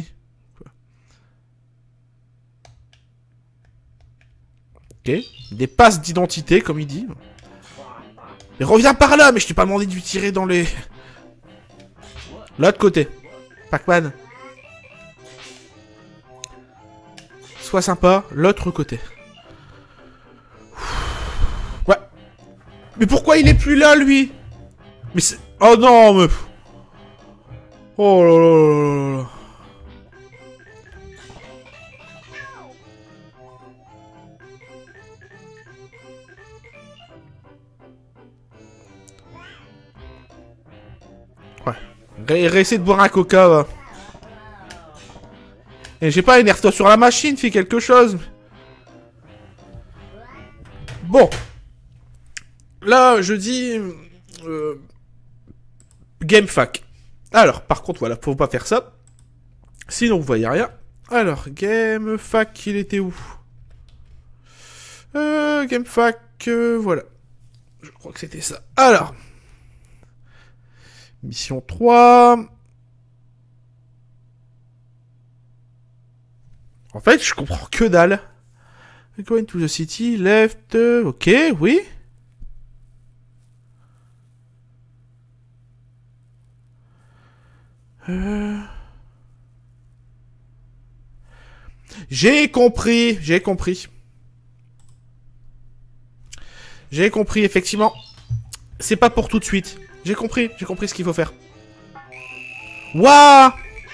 Ok. Des passes d'identité, comme il dit. Mais reviens par là, mais je t'ai pas demandé de lui tirer dans les... L'autre côté. Pac-Man. Sois sympa, l'autre côté. Ouais. Mais pourquoi il est plus là, lui? Mais c'est... Oh non, mais... Oh là là là là là. Ouais. Ré Réessaye de boire un coca, va. Et j'ai pas, énerve-toi sur la machine, fais quelque chose. Bon. Là, je dis... Euh, GameFAQ. Alors, par contre, voilà, faut pas faire ça. Sinon, vous voyez rien. Alors, GameFAQ, il était où? euh, GameFAQ, euh, voilà. Je crois que c'était ça. Alors. Mission trois. En fait, je comprends que dalle. Going to the city, left... Ok, oui. Euh... J'ai compris, j'ai compris. J'ai compris, effectivement. C'est pas pour tout de suite. J'ai compris, j'ai compris ce qu'il faut faire. Waouh!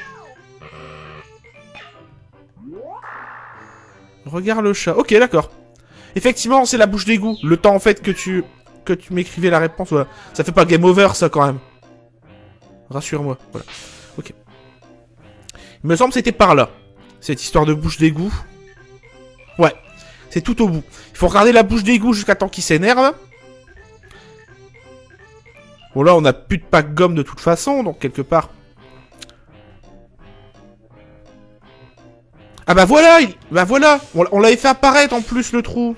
Regarde le chat. Ok, d'accord. Effectivement, c'est la bouche d'égout. Le temps, en fait, que tu... Que tu m'écrivais la réponse, voilà. Ça fait pas game over, ça, quand même. Rassure-moi, voilà. Ok. Il me semble que c'était par là. Cette histoire de bouche d'égout. Ouais. C'est tout au bout. Il faut regarder la bouche d'égout jusqu'à temps qu'il s'énerve. Bon, là, on a plus de pack gomme de toute façon, donc quelque part... Ah bah voilà, il... bah voilà, on, on l'avait fait apparaître en plus le trou.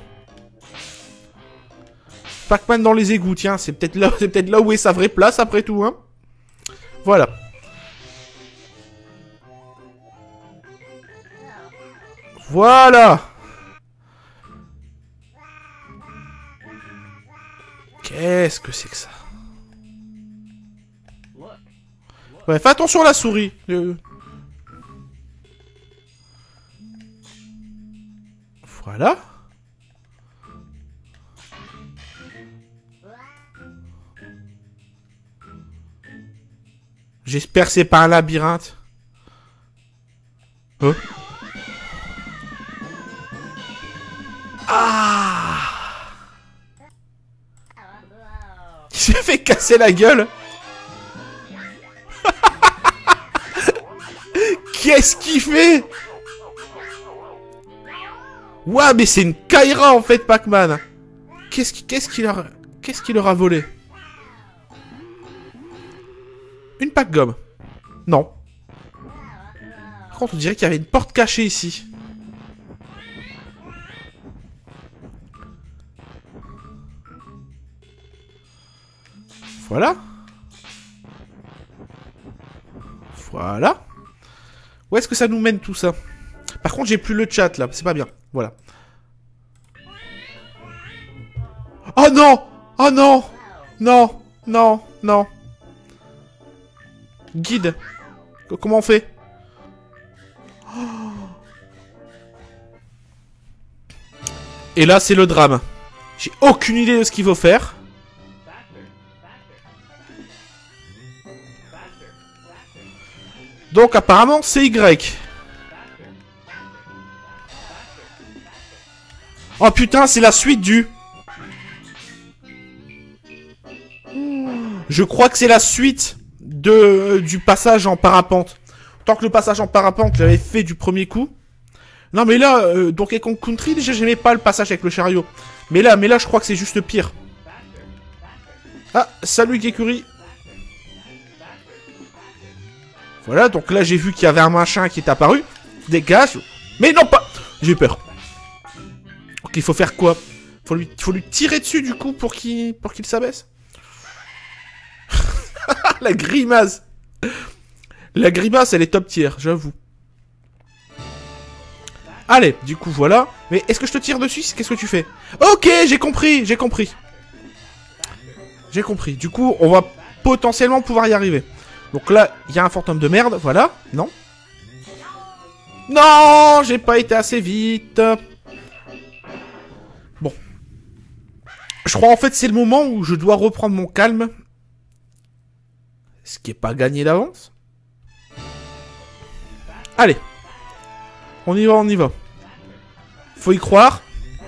Pac-Man dans les égouts, tiens, c'est peut-être là, c'est peut-être là où est sa vraie place après tout, hein. Voilà. Voilà. Qu'est-ce que c'est que ça? Ouais, fais attention à la souris. Euh... Voilà. J'espère que c'est pas un labyrinthe. Hein? Ah! Il s'est fait casser la gueule. Qu'est-ce qu'il fait? Ouah, mais c'est une Kaira en fait, Pac-Man. Qu'est-ce qu'il qu'est-ce qu'il a... Qu'est-ce qu'il leur a volé? Une pack gomme. Non. Par contre, on dirait qu'il y avait une porte cachée ici. Voilà. Voilà. Où est-ce que ça nous mène tout ça? Par contre, j'ai plus le chat là, c'est pas bien. Voilà. Oh non! Oh non! Non! Non! Non! Guide. Comment on fait? Oh. Et là, c'est le drame. J'ai aucune idée de ce qu'il faut faire. Donc, apparemment, c'est Y. Oh putain, c'est la suite du... Je crois que c'est la suite de euh, du passage en parapente. Tant que le passage en parapente, j'avais fait du premier coup. Non mais là, euh, Donkey Kong Country, déjà j'aimais pas le passage avec le chariot. Mais là, mais là, je crois que c'est juste pire. Ah, salut Gekuri. Voilà, donc là j'ai vu qu'il y avait un machin qui est apparu. Dégage. Mais non pas. J'ai eu peur. Donc il faut faire quoi? Faut lui, faut lui tirer dessus du coup pour qu'il pour qu'il s'abaisse. La grimace. La grimace, elle est top tier, j'avoue. Allez, du coup, voilà. Mais est-ce que je te tire dessus? Qu'est-ce que tu fais? Ok, j'ai compris, j'ai compris. J'ai compris. Du coup, on va potentiellement pouvoir y arriver. Donc là, il y a un fantôme de merde, voilà. Non. Non, j'ai pas été assez vite. Bon. Je crois en fait c'est le moment où je dois reprendre mon calme. Ce qui est pas gagné d'avance. Allez. On y va, on y va. Faut y croire.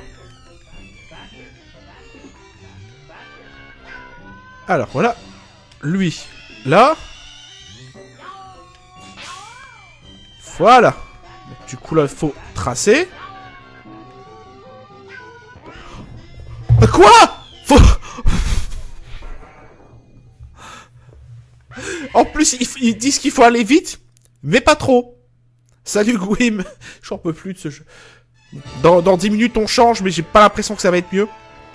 Alors voilà. Lui, là. Voilà. Donc, du coup là, il faut tracer. Quoi? Faut... En plus, ils, ils disent qu'il faut aller vite, mais pas trop. Salut Gwim. J'en peux plus de ce jeu. Dans, dans dix minutes, on change, mais j'ai pas l'impression que ça va être mieux.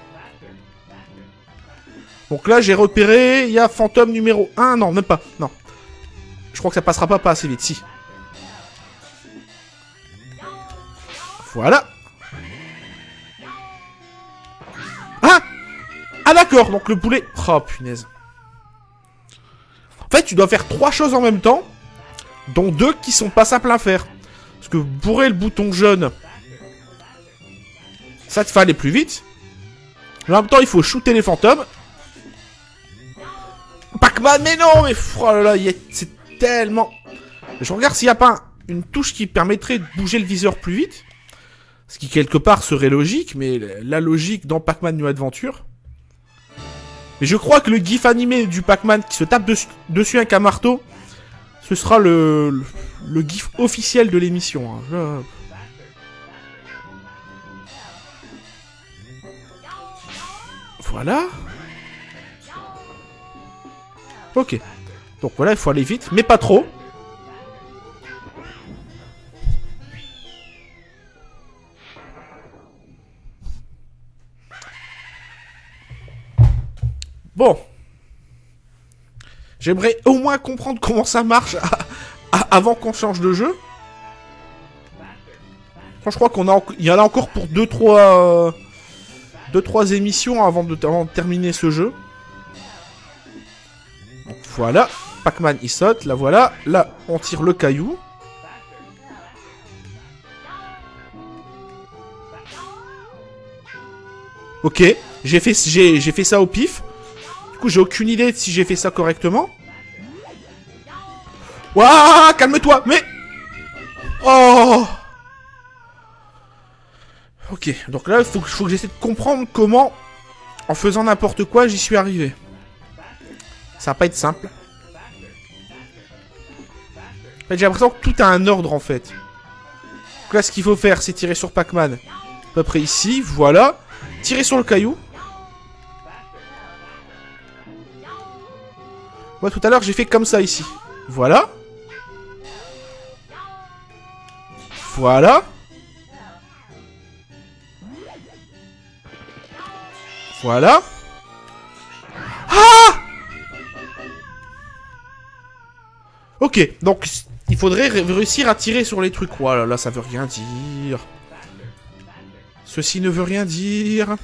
Donc là, j'ai repéré, il y a fantôme numéro un. Non, même pas. Non. Je crois que ça passera pas, pas assez vite. Si. Voilà. Ah Ah d'accord, donc le boulet... Oh punaise. En fait, tu dois faire trois choses en même temps, dont deux qui sont pas simples à faire. Parce que bourrer le bouton jaune, ça te fait aller plus vite. Mais en même temps, il faut shooter les fantômes. Pac-Man, mais non, mais oh là là, c'est tellement... Je regarde s'il n'y a pas une touche qui permettrait de bouger le viseur plus vite. Ce qui, quelque part, serait logique, mais la logique dans Pac-Man New Adventure... Mais je crois que le gif animé du Pac-Man qui se tape dessus, dessus avec un marteau, ce sera le, le, le gif officiel de l'émission. Hein. Je... Voilà. Ok. Donc voilà, il faut aller vite, mais pas trop. Bon. J'aimerais au moins comprendre comment ça marche à, à, avant qu'on change de jeu. Enfin, je crois qu'on a, il y en a encore pour deux trois deux trois émissions avant de, avant de terminer ce jeu. Donc, voilà. Pac-Man, il saute. Là, voilà. Là, on tire le caillou. Ok. J'ai fait, j'ai, j'ai fait ça au pif. Du coup, j'ai aucune idée de si j'ai fait ça correctement. Ouah, calme-toi. Mais... Oh. Ok. Donc là, il faut, faut que j'essaie de comprendre comment, en faisant n'importe quoi, j'y suis arrivé. Ça va pas être simple. En fait, j'ai l'impression que tout a un ordre, en fait. Donc là, ce qu'il faut faire, c'est tirer sur Pac-Man. À peu près ici, voilà. Tirer sur le caillou. Moi, tout à l'heure, j'ai fait comme ça, ici. Voilà. Voilà. Voilà. Ah! Ok, donc il faudrait réussir à tirer sur les trucs. Voilà, là, ça veut rien dire. Ceci ne veut rien dire.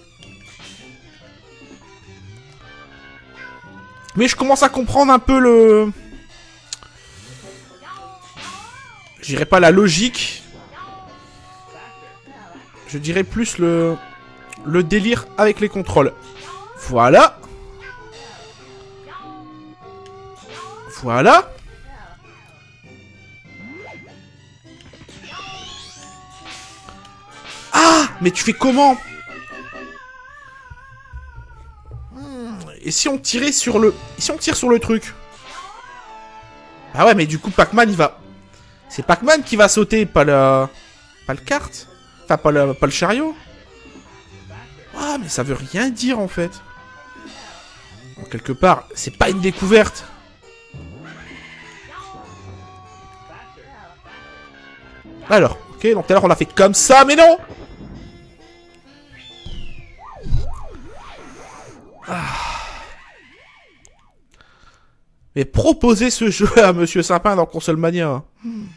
Mais je commence à comprendre un peu le... Je dirais pas la logique. Je dirais plus le... Le délire avec les contrôles. Voilà. Voilà. Ah! Mais tu fais comment? Et si on tirait sur le... Et si on tire sur le truc? Ah ouais, mais du coup, Pac-Man, il va... C'est Pac-Man qui va sauter, pas la... Pas le kart. Enfin, pas, la... pas le chariot. Ah, mais ça veut rien dire, en fait. Donc, quelque part, c'est pas une découverte. Alors, ok, donc tout à l'heure, on a fait comme ça, mais non! Ah. Mais proposez ce jeu à Monsieur Sapin dans Console Mania. Hmm.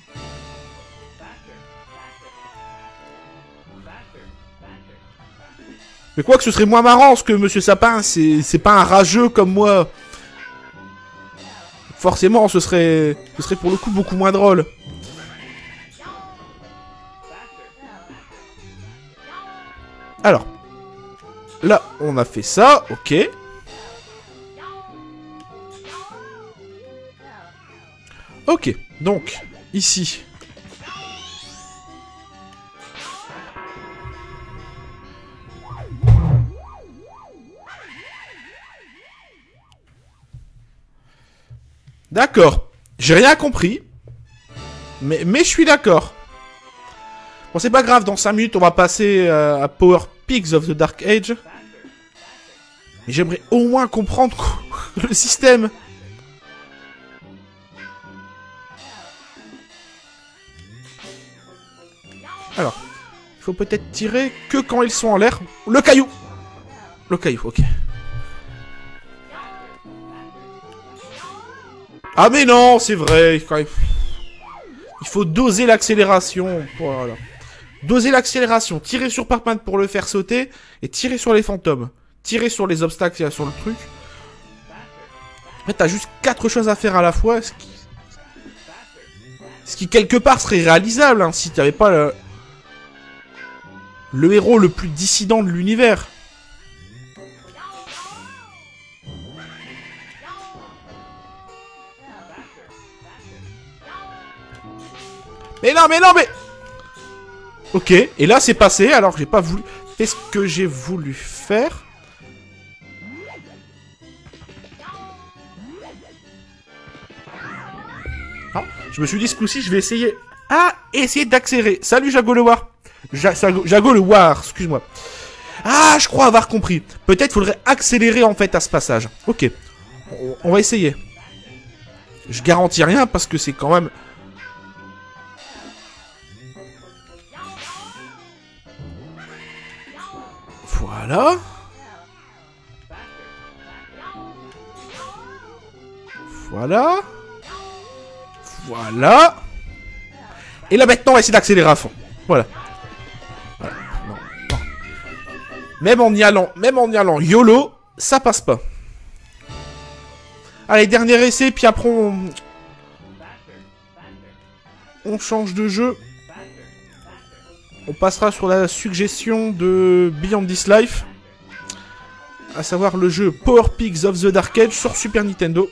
Mais quoi que ce serait moins marrant, parce que Monsieur Sapin, c'est pas un rageux comme moi. Forcément, ce serait, ce serait pour le coup beaucoup moins drôle. Alors, là, on a fait ça, ok. Ok, donc, ici. D'accord. J'ai rien compris. Mais, mais je suis d'accord. Bon, c'est pas grave, dans cinq minutes, on va passer euh, à Power Pigs of the Dark Age. Mais j'aimerais au moins comprendre le système. Alors, il faut peut-être tirer que quand ils sont en l'air. Le caillou. Le caillou, ok. Ah mais non, c'est vrai. Il faut doser l'accélération. Voilà. Doser l'accélération. Tirer sur Pac-Man pour le faire sauter. Et tirer sur les fantômes. Tirer sur les obstacles qu'il y a sur le truc. En fait, t'as juste quatre choses à faire à la fois. Ce qui, ce qui quelque part serait réalisable. Hein, si t'avais pas le... le héros le plus dissident de l'univers. Mais non, mais non, mais... Ok, et là c'est passé, alors que j'ai pas voulu... Fait ce que j'ai voulu faire. Non, je me suis dit ce coup-ci, je vais essayer... Ah, essayer d'accélérer. Salut Jago le War. Ja Jago le War, excuse-moi. Ah, je crois avoir compris. Peut-être faudrait accélérer en fait à ce passage. Ok, on, on va essayer. Je garantis rien parce que c'est quand même... Voilà. Voilà. Voilà. Et là maintenant on va essayer d'accélérer à fond. Voilà. Voilà. Non, non. Même en y allant, même en y allant YOLO, ça passe pas. Allez, dernier essai, puis après on... On change de jeu. On passera sur la suggestion de Beyond This Life. À savoir le jeu Power Pigs of the Dark Age sur Super Nintendo.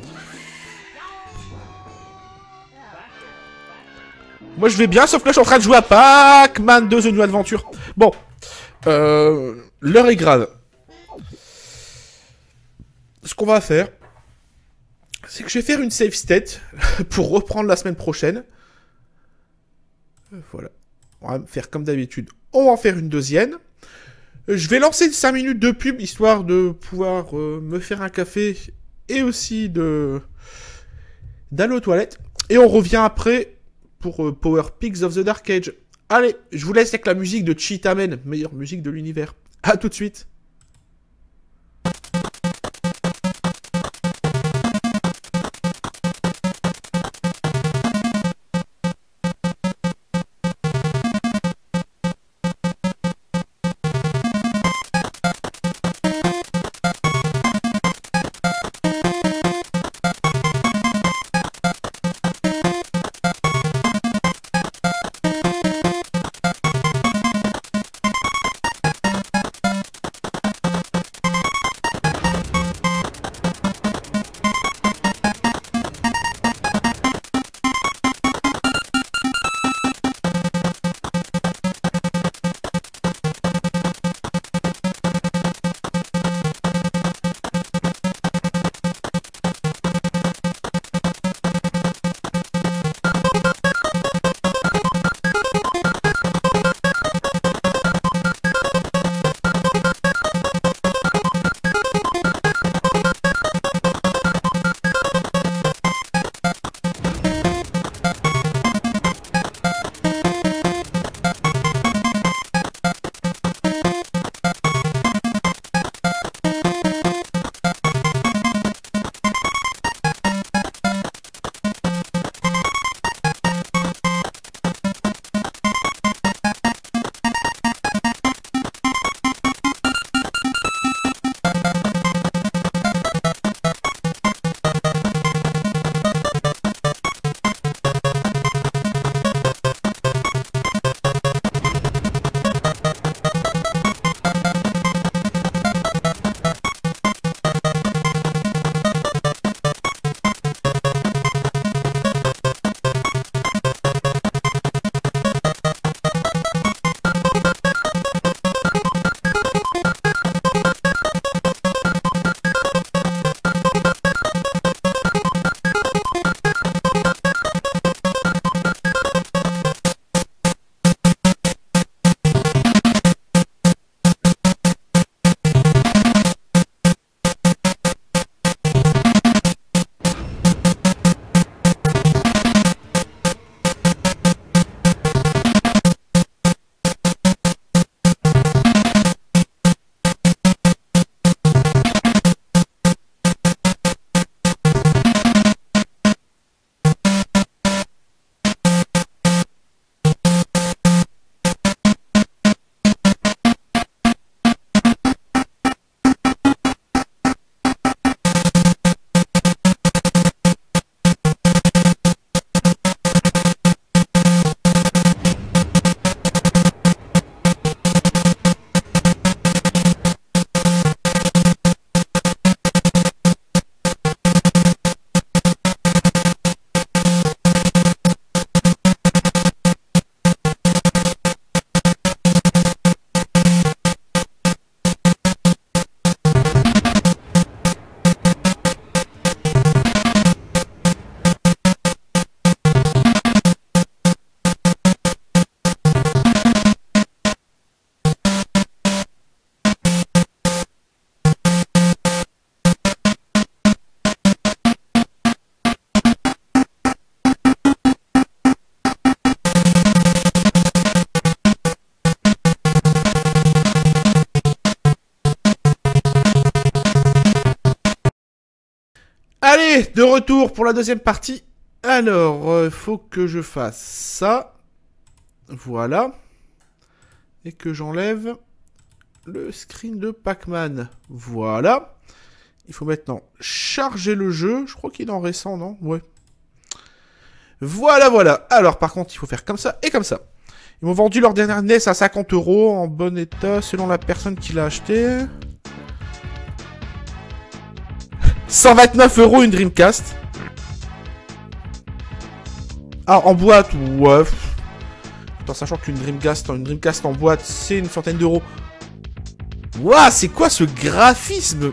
Moi je vais bien, sauf que là je suis en train de jouer à Pac-Man deux The New Adventure. Bon. Euh, L'heure est grave. Ce qu'on va faire, c'est que je vais faire une save state pour reprendre la semaine prochaine. Voilà. On va faire comme d'habitude. On va en faire une deuxième. Je vais lancer cinq minutes de pub, histoire de pouvoir euh, me faire un café et aussi de d'aller aux toilettes. Et on revient après pour euh, Power Pigs of the Dark Age. Allez, je vous laisse avec la musique de Cheetah-Man, meilleure musique de l'univers. A tout de suite. Allez, de retour pour la deuxième partie. Alors, euh, faut que je fasse ça. Voilà. Et que j'enlève le screen de Pac-Man. Voilà. Il faut maintenant charger le jeu. Je crois qu'il est en récent, non? Ouais. Voilà, voilà. Alors, par contre, il faut faire comme ça et comme ça. Ils m'ont vendu leur dernière N E S à cinquante euros en bon état selon la personne qui l'a acheté. cent vingt-neuf euros une Dreamcast. Ah, en boîte, ouais. En sachant qu'une Dreamcast, une Dreamcast en boîte, c'est une centaine d'euros. Ouah, c'est quoi ce graphisme?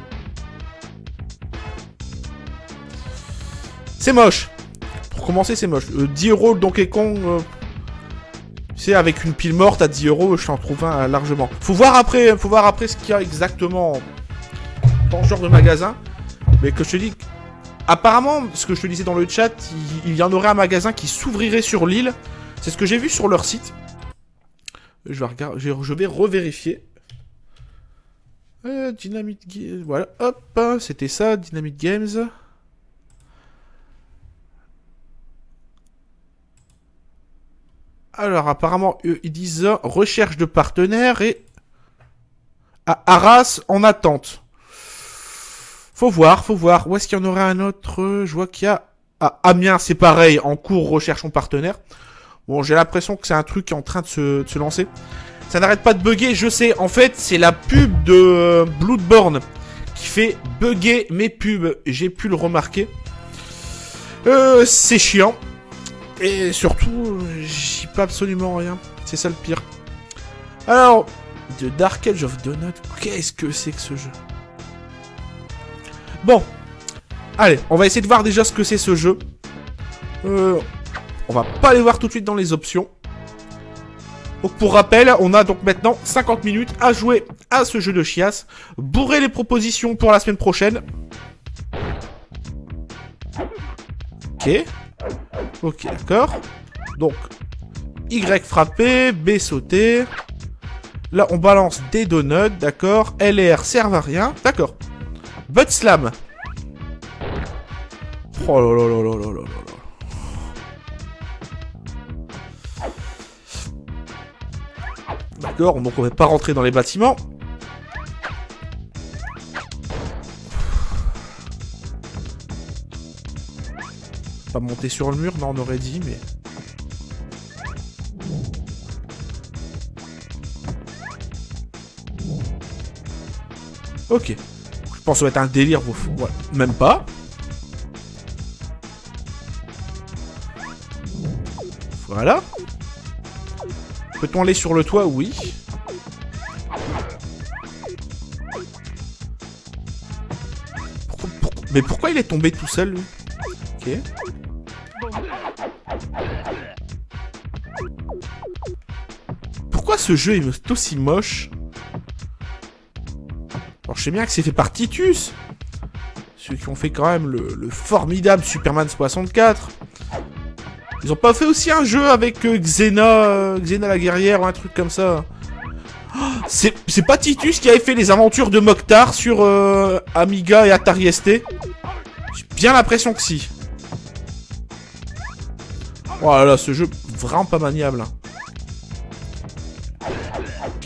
C'est moche. Pour commencer, c'est moche. Euh, dix euros le Donkey Kong. Euh, tu sais, avec une pile morte à dix euros, je t'en trouve un euh, largement. Faut voir après, faut voir après ce qu'il y a exactement dans ce genre de magasin. Mais que je te dis, apparemment, ce que je te disais dans le chat, il, il y en aurait un magasin qui s'ouvrirait sur l'île. C'est ce que j'ai vu sur leur site. Je vais regarder, je, je vais revérifier. Euh, Dynamite Games, voilà, hop, c'était ça, Dynamite Games. Alors, apparemment, eux, ils disent euh, recherche de partenaires et à Arras en attente. Faut voir, faut voir. Où est-ce qu'il y en aurait un autre? Je vois qu'il y a... Ah, Amiens, c'est pareil, en cours, recherchons partenaire. Bon, j'ai l'impression que c'est un truc qui est en train de se, de se lancer. Ça n'arrête pas de bugger, je sais. En fait, c'est la pub de Bloodborne qui fait bugger mes pubs. J'ai pu le remarquer. Euh, c'est chiant. Et surtout, j'y peux absolument rien. C'est ça le pire. Alors, The Dark Age of Donut, qu'est-ce que c'est que ce jeu? Bon. Allez, on va essayer de voir déjà ce que c'est ce jeu. Euh... On va pas aller voir tout de suite dans les options. Donc pour rappel, on a donc maintenant cinquante minutes à jouer à ce jeu de chiasse. Bourrer les propositions pour la semaine prochaine. Ok. Ok, d'accord. Donc, Y frapper, B sauter. Là, on balance des donuts, d'accord. L et R servent à rien, d'accord. Butt slam. Oh là là là là là là là. D'accord, donc on va pas rentrer dans les bâtiments. Pas monter sur le mur, non, on aurait dit, mais... Ok. Je pense que ça va être un délire, vous... Ouais, même pas. Voilà. Peut-on aller sur le toit? Oui. Pourquoi, pourquoi... Mais pourquoi il est tombé tout seul, lui? Ok. Pourquoi ce jeu est aussi moche? Alors, je sais bien que c'est fait par Titus. Ceux qui ont fait quand même le, le formidable Superman soixante-quatre. Ils ont pas fait aussi un jeu avec euh, Xena, euh, Xena la guerrière ou un truc comme ça. Oh, c'est pas Titus qui avait fait les aventures de Mokhtar sur euh, Amiga et Atari S T? J'ai bien l'impression que si. Oh là là, ce jeu vraiment pas maniable. Ok.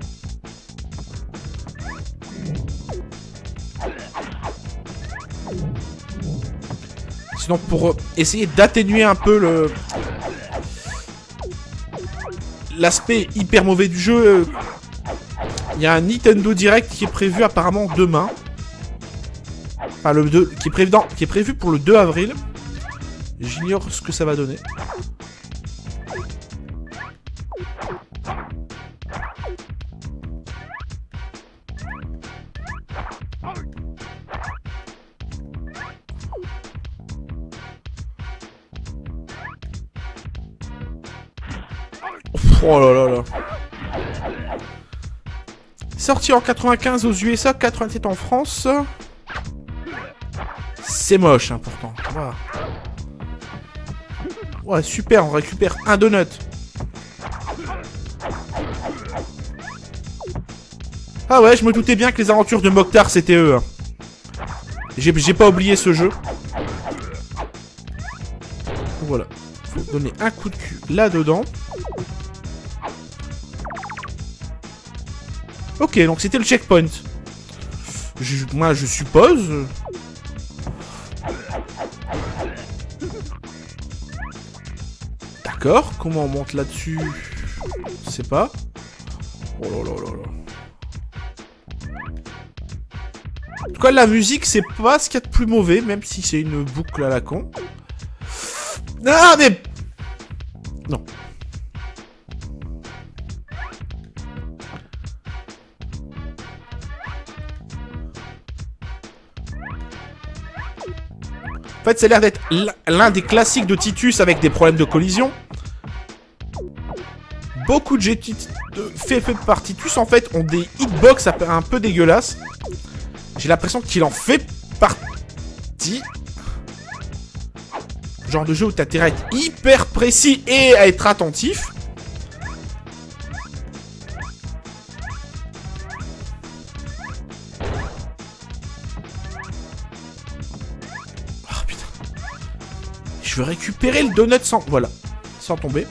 Sinon, pour essayer d'atténuer un peu le l'aspect hyper mauvais du jeu, il y a un Nintendo Direct qui est prévu apparemment demain. Enfin, le deux, qui est prévu, non, qui est prévu pour le deux avril. J'ignore ce que ça va donner. Oh là là là. Sorti en quatre-vingt-quinze aux U S A, quatre-vingt-sept en France. C'est moche, hein, pourtant. Voilà. Ouais, super, on récupère un donut. Ah ouais, je me doutais bien que les aventures de Mokhtar, c'était eux. Hein. J'ai pas oublié ce jeu. voilà. Faut donner un coup de cul là-dedans. Ok, donc c'était le checkpoint. Je, moi, je suppose... D'accord, comment on monte là-dessus? Je sais pas. Oh là là là là. En tout cas, la musique, c'est pas ce qu'il y a de plus mauvais, même si c'est une boucle à la con. Ah, mais... Non. En fait, ça a l'air d'être l'un des classiques de Tidus avec des problèmes de collision. Beaucoup de jeux faits fait par Tidus, en fait, ont des hitbox un peu dégueulasses. J'ai l'impression qu'il en fait partie. Genre de jeu où t'as intérêt à être hyper précis et à être attentif. Oh putain. Je veux récupérer le donut sans... Voilà. Sans tomber.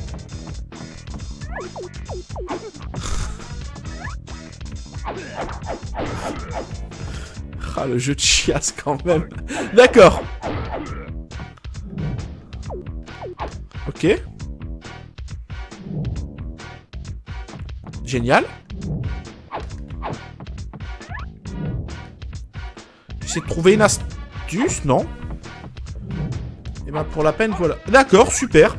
Ah, le jeu de chiasse quand même. D'accord. Ok. Génial. J'essaie de trouver une astuce, non? Et ben pour la peine, voilà. D'accord, super.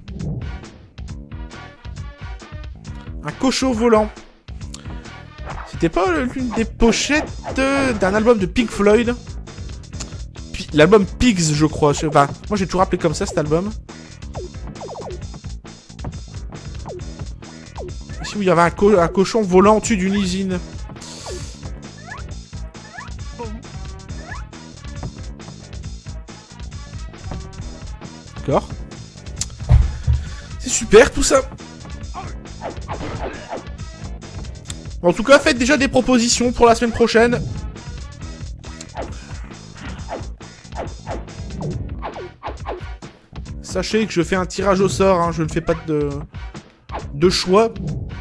Un cochon volant. C'était pas l'une des pochettes d'un album de Pink Floyd? L'album Pigs, je crois. Enfin, moi j'ai toujours appelé comme ça cet album. Ici où il y avait un, co un cochon volant au-dessus d'une usine. D'accord. C'est super tout ça. En tout cas, faites déjà des propositions pour la semaine prochaine. Sachez que je fais un tirage au sort, hein, je ne fais pas de, de choix.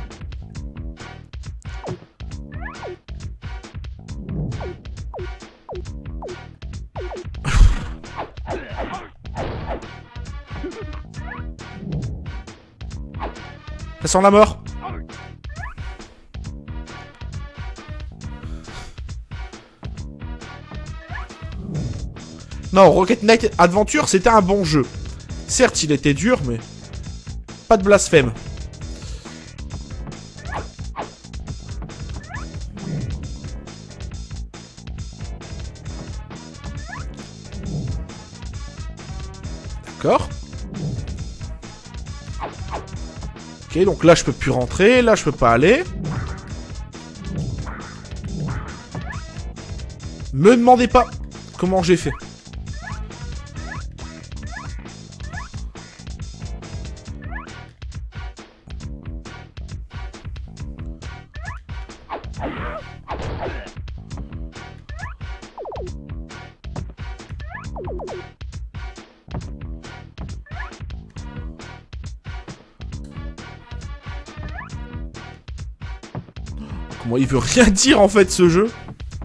Ça sent la mort. Non, Rocket Knight Adventure, c'était un bon jeu. Certes, il était dur, mais... Pas de blasphème. D'accord. Ok, donc là, je peux plus rentrer. Là, je peux pas aller. Me demandez pas comment j'ai fait. Comment il veut rien dire en fait ce jeu?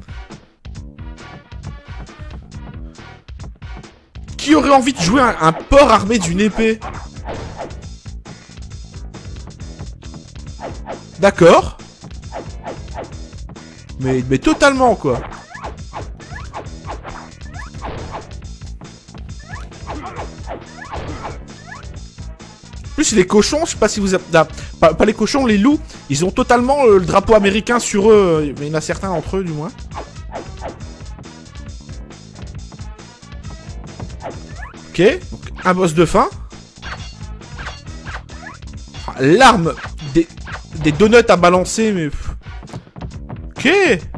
Qui aurait envie de jouer un, un porc armé d'une épée? D'accord. Mais, mais totalement quoi. En plus les cochons, je sais pas si vous avez... Ah, pas, pas les cochons, les loups, ils ont totalement euh, le drapeau américain sur eux. Mais il y en a certains d'entre eux du moins. Ok, donc un boss de fin. Ah, l'arme des, des donuts à balancer, mais... Ok.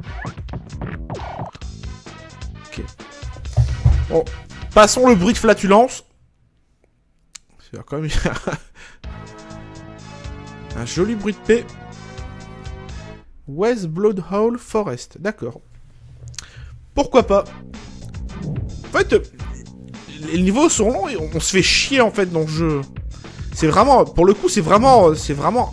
Ok. Bon, passons le bruit de flatulence. C'est quand même... Un joli bruit de paix. West Bloodhole Forest. D'accord. Pourquoi pas. En fait, les niveaux sont longs et on, on se fait chier en fait dans le jeu. C'est vraiment, pour le coup, c'est vraiment, c'est vraiment...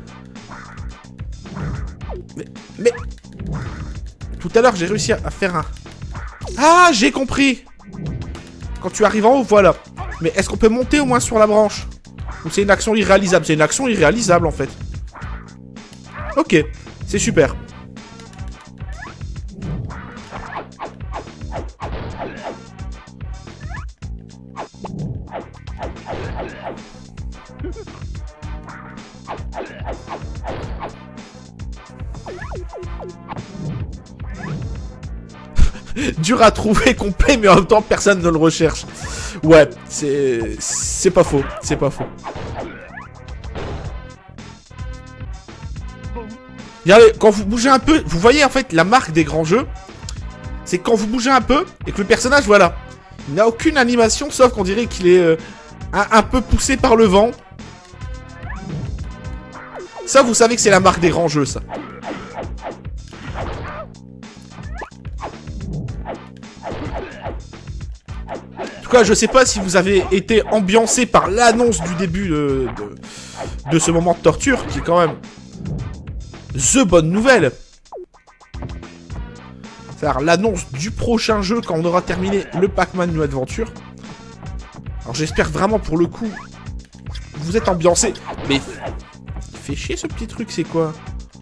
Mais, mais... Tout à l'heure, j'ai réussi à faire un... Ah, j'ai compris. Quand tu arrives en haut, voilà. Mais est-ce qu'on peut monter au moins sur la branche? Ou c'est une action irréalisable? C'est une action irréalisable, en fait. Ok, c'est super. Dur à trouver, complet, mais en même temps, personne ne le recherche. Ouais, c'est... C'est pas faux, c'est pas faux. Regardez, quand vous bougez un peu, vous voyez en fait la marque des grands jeux. C'est quand vous bougez un peu et que le personnage, voilà, il n'a aucune animation, sauf qu'on dirait qu'il est euh, un, un peu poussé par le vent. Ça, vous savez que c'est la marque des grands jeux, ça. En tout cas, je sais pas si vous avez été ambiancé par l'annonce du début de, de, de ce moment de torture, qui est quand même the bonne nouvelle. C'est-à-dire l'annonce du prochain jeu quand on aura terminé le Pac-Man New Adventure. Alors j'espère vraiment pour le coup, vous êtes ambiancé. Mais il fait chier ce petit truc, c'est quoi?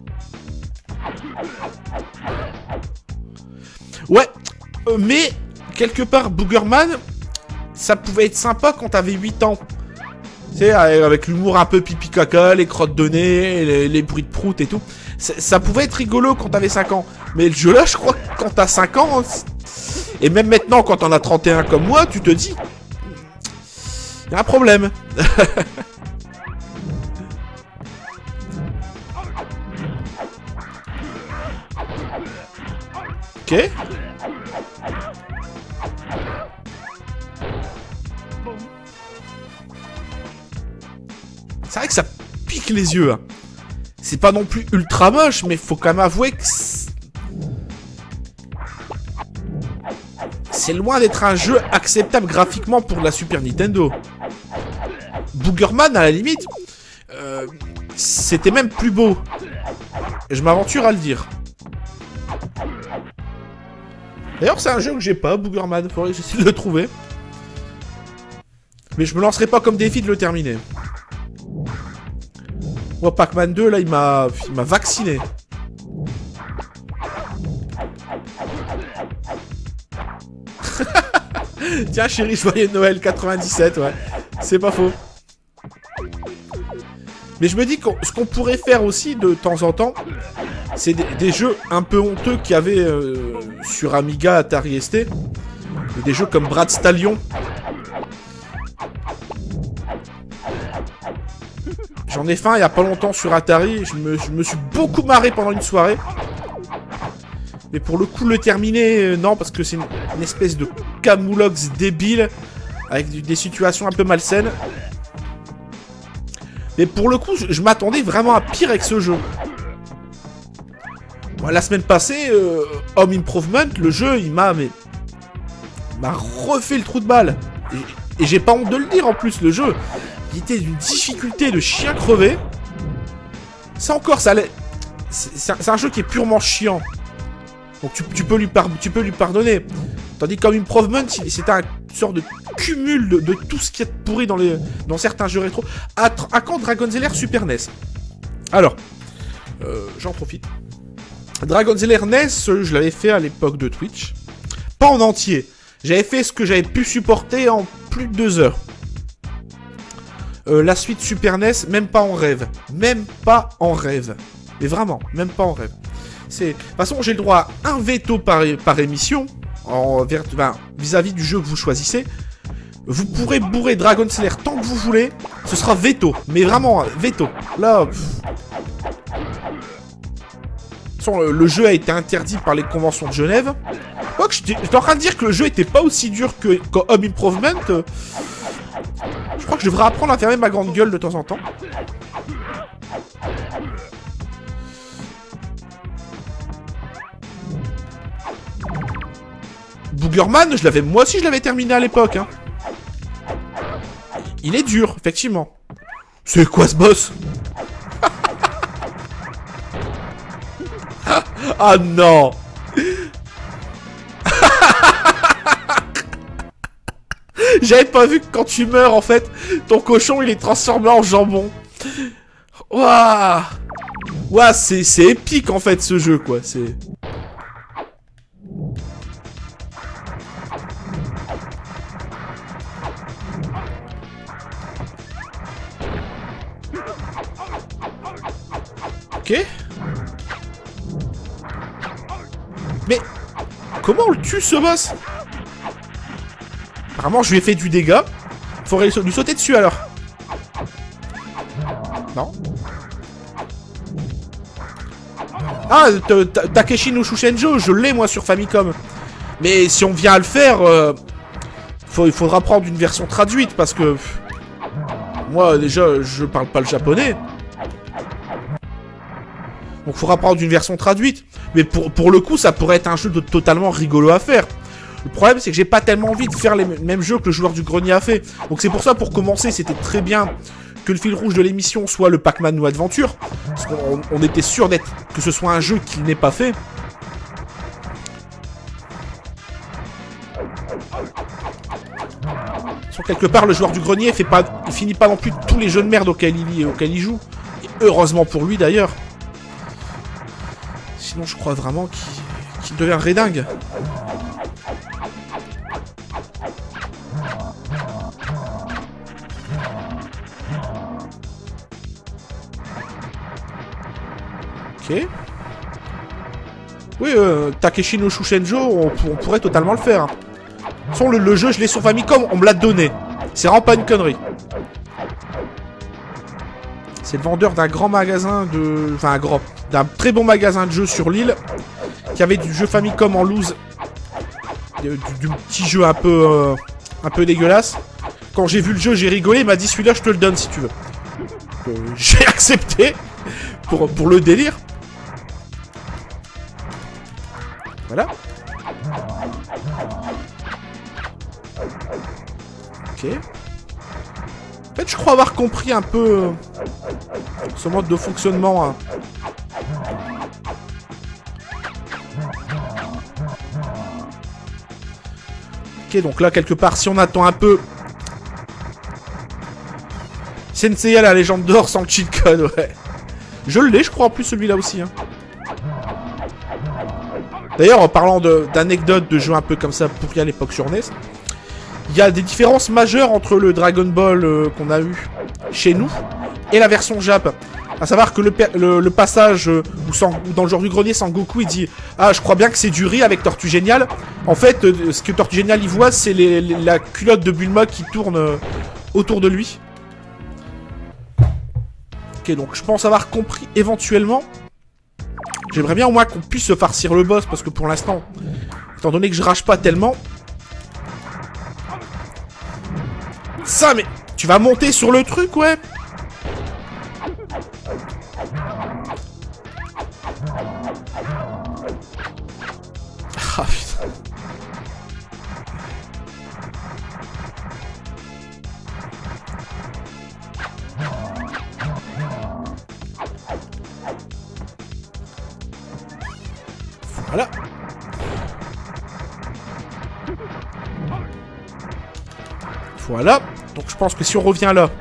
Ouais, euh, mais quelque part Boogerman, ça pouvait être sympa quand t'avais huit ans. Tu sais, avec l'humour un peu pipi caca, les crottes de nez, les, les bruits de prout et tout. Ça pouvait être rigolo quand t'avais cinq ans. Mais le jeu là, je crois que quand t'as cinq ans, et même maintenant quand t'en as trente et un comme moi, tu te dis... Il y a un problème. Ok. C'est vrai que ça pique les yeux. Hein. C'est pas non plus ultra moche, mais faut quand même avouer que... C'est loin d'être un jeu acceptable graphiquement pour la Super Nintendo. Boogerman, à la limite, euh, c'était même plus beau. Et je m'aventure à le dire. D'ailleurs, c'est un jeu que j'ai pas, Boogerman. Faudrait que j'essaie de le trouver. Mais je me lancerai pas comme défi de le terminer. Moi, Pac-Man deux, là, il m'a il m'a vacciné. Tiens, chérie, joyeux Noël quatre-vingt-dix-sept, ouais. C'est pas faux. Mais je me dis que ce qu'on pourrait faire aussi, de temps en temps, c'est des, des jeux un peu honteux qu'il y avait euh, sur Amiga, Atari S T. Des jeux comme Brad Stallion. J'en ai fait un il y a pas longtemps sur Atari, je me, je me suis beaucoup marré pendant une soirée. Mais pour le coup, le terminer, euh, non, parce que c'est une, une espèce de camoulox débile, avec du, des situations un peu malsaines. Mais pour le coup, je, je m'attendais vraiment à pire avec ce jeu. Bon, la semaine passée, euh, Home Improvement, le jeu, il m'a mais, m'a refait le trou de balle. Et, et j'ai pas honte de le dire en plus, le jeu... Il était d'une difficulté de chien crevé. Ça encore, ça allait... C'est un, un jeu qui est purement chiant. Donc tu, tu, peux, lui par, tu peux lui pardonner. Tandis que comme Improvement, c'était un sort de cumul de, de tout ce qui est pourri dans, les, dans certains jeux rétro. À, à quand Dragon's Lair Super N E S? Alors, euh, j'en profite. Dragon's Lair N E S, je l'avais fait à l'époque de Twitch. Pas en entier. J'avais fait ce que j'avais pu supporter en plus de deux heures. Euh, la suite Super N E S, même pas en rêve. Même pas en rêve. Mais vraiment, même pas en rêve. C'est... De toute façon, j'ai le droit à un veto par, par émission, en... ben, vis-à-vis du jeu que vous choisissez. Vous pourrez bourrer Dragon's Lair tant que vous voulez, ce sera veto. Mais vraiment, veto. Là... Pff... De toute façon, le jeu a été interdit par les conventions de Genève. Quoique, j'étais en train de dire que le jeu était pas aussi dur que, que Home Improvement. Euh... Je crois que je devrais apprendre à fermer ma grande gueule de temps en temps. Boogerman, je l'avais, moi aussi je l'avais terminé à l'époque. Hein. Il est dur, effectivement. C'est quoi ce boss? Ah non. J'avais pas vu que quand tu meurs, en fait, ton cochon, il est transformé en jambon. Waouh. Waouh, c'est c'est épique, en fait, ce jeu, quoi. C'est... Ok. Mais... Comment on le tue, ce boss? Apparemment, je lui ai fait du dégât. Faudrait lui sauter dessus, alors. Non. Ah, Takeshi no Shushenjo, je l'ai, moi, sur Famicom. Mais si on vient à le faire, euh, faut, il faudra prendre une version traduite, parce que... Pff, moi, déjà, je parle pas le japonais. Donc, il faudra prendre une version traduite. Mais pour, pour le coup, ça pourrait être un jeu de, totalement rigolo à faire. Le problème, c'est que j'ai pas tellement envie de faire les mêmes jeux que le joueur du grenier a fait. Donc c'est pour ça, pour commencer, c'était très bien que le fil rouge de l'émission soit le Pac-Man No Adventure. Parce qu'on on était sûr d'être que ce soit un jeu qu'il n'ait pas fait. Sur quelque part, le joueur du grenier fait pas, il finit pas non plus tous les jeux de merde auxquels il, auxquels il joue. Et heureusement pour lui, d'ailleurs. Sinon, je crois vraiment qu'il qu'il devient rédingue. Ok. Oui, euh, Takeshi no Shushenjo, on, on pourrait totalement le faire. Hein. De toute façon, le, le jeu, je l'ai sur Famicom, on me l'a donné. C'est vraiment pas une connerie. C'est le vendeur d'un grand magasin de... Enfin, un grand... D'un très bon magasin de jeux sur l'île, qui avait du jeu Famicom en loose. Du, du petit jeu un peu... Euh, un peu dégueulasse. Quand j'ai vu le jeu, j'ai rigolé, il m'a dit, celui-là, je te le donne, si tu veux. Euh, j'ai accepté, pour, pour le délire. Voilà. Ok. En fait, je crois avoir compris un peu euh, ce mode de fonctionnement. Hein. Ok, donc là, quelque part, si on attend un peu... Senseiya, la légende d'or sans le cheat code, ouais. Je l'ai, je crois, en plus, celui-là aussi. Hein. D'ailleurs, en parlant d'anecdotes de, de jeux un peu comme ça pourris à l'époque sur N E S, il y a des différences majeures entre le Dragon Ball euh, qu'on a eu chez nous et la version Jap. A savoir que le, le, le passage euh, où, sans, où dans le genre du grenier, Sangoku il dit « Ah, je crois bien que c'est du riz avec Tortue Géniale ». En fait, euh, ce que Tortue Géniale il voit, c'est les, les, la culotte de Bulma qui tourne euh, autour de lui. Ok, donc je pense avoir compris éventuellement. J'aimerais bien au moins qu'on puisse se farcir le boss, parce que pour l'instant, étant donné que je rage pas tellement... Ça, mais... Tu vas monter sur le truc, ouais. Ah, putain. Voilà. Voilà. Donc je pense que si on revient là...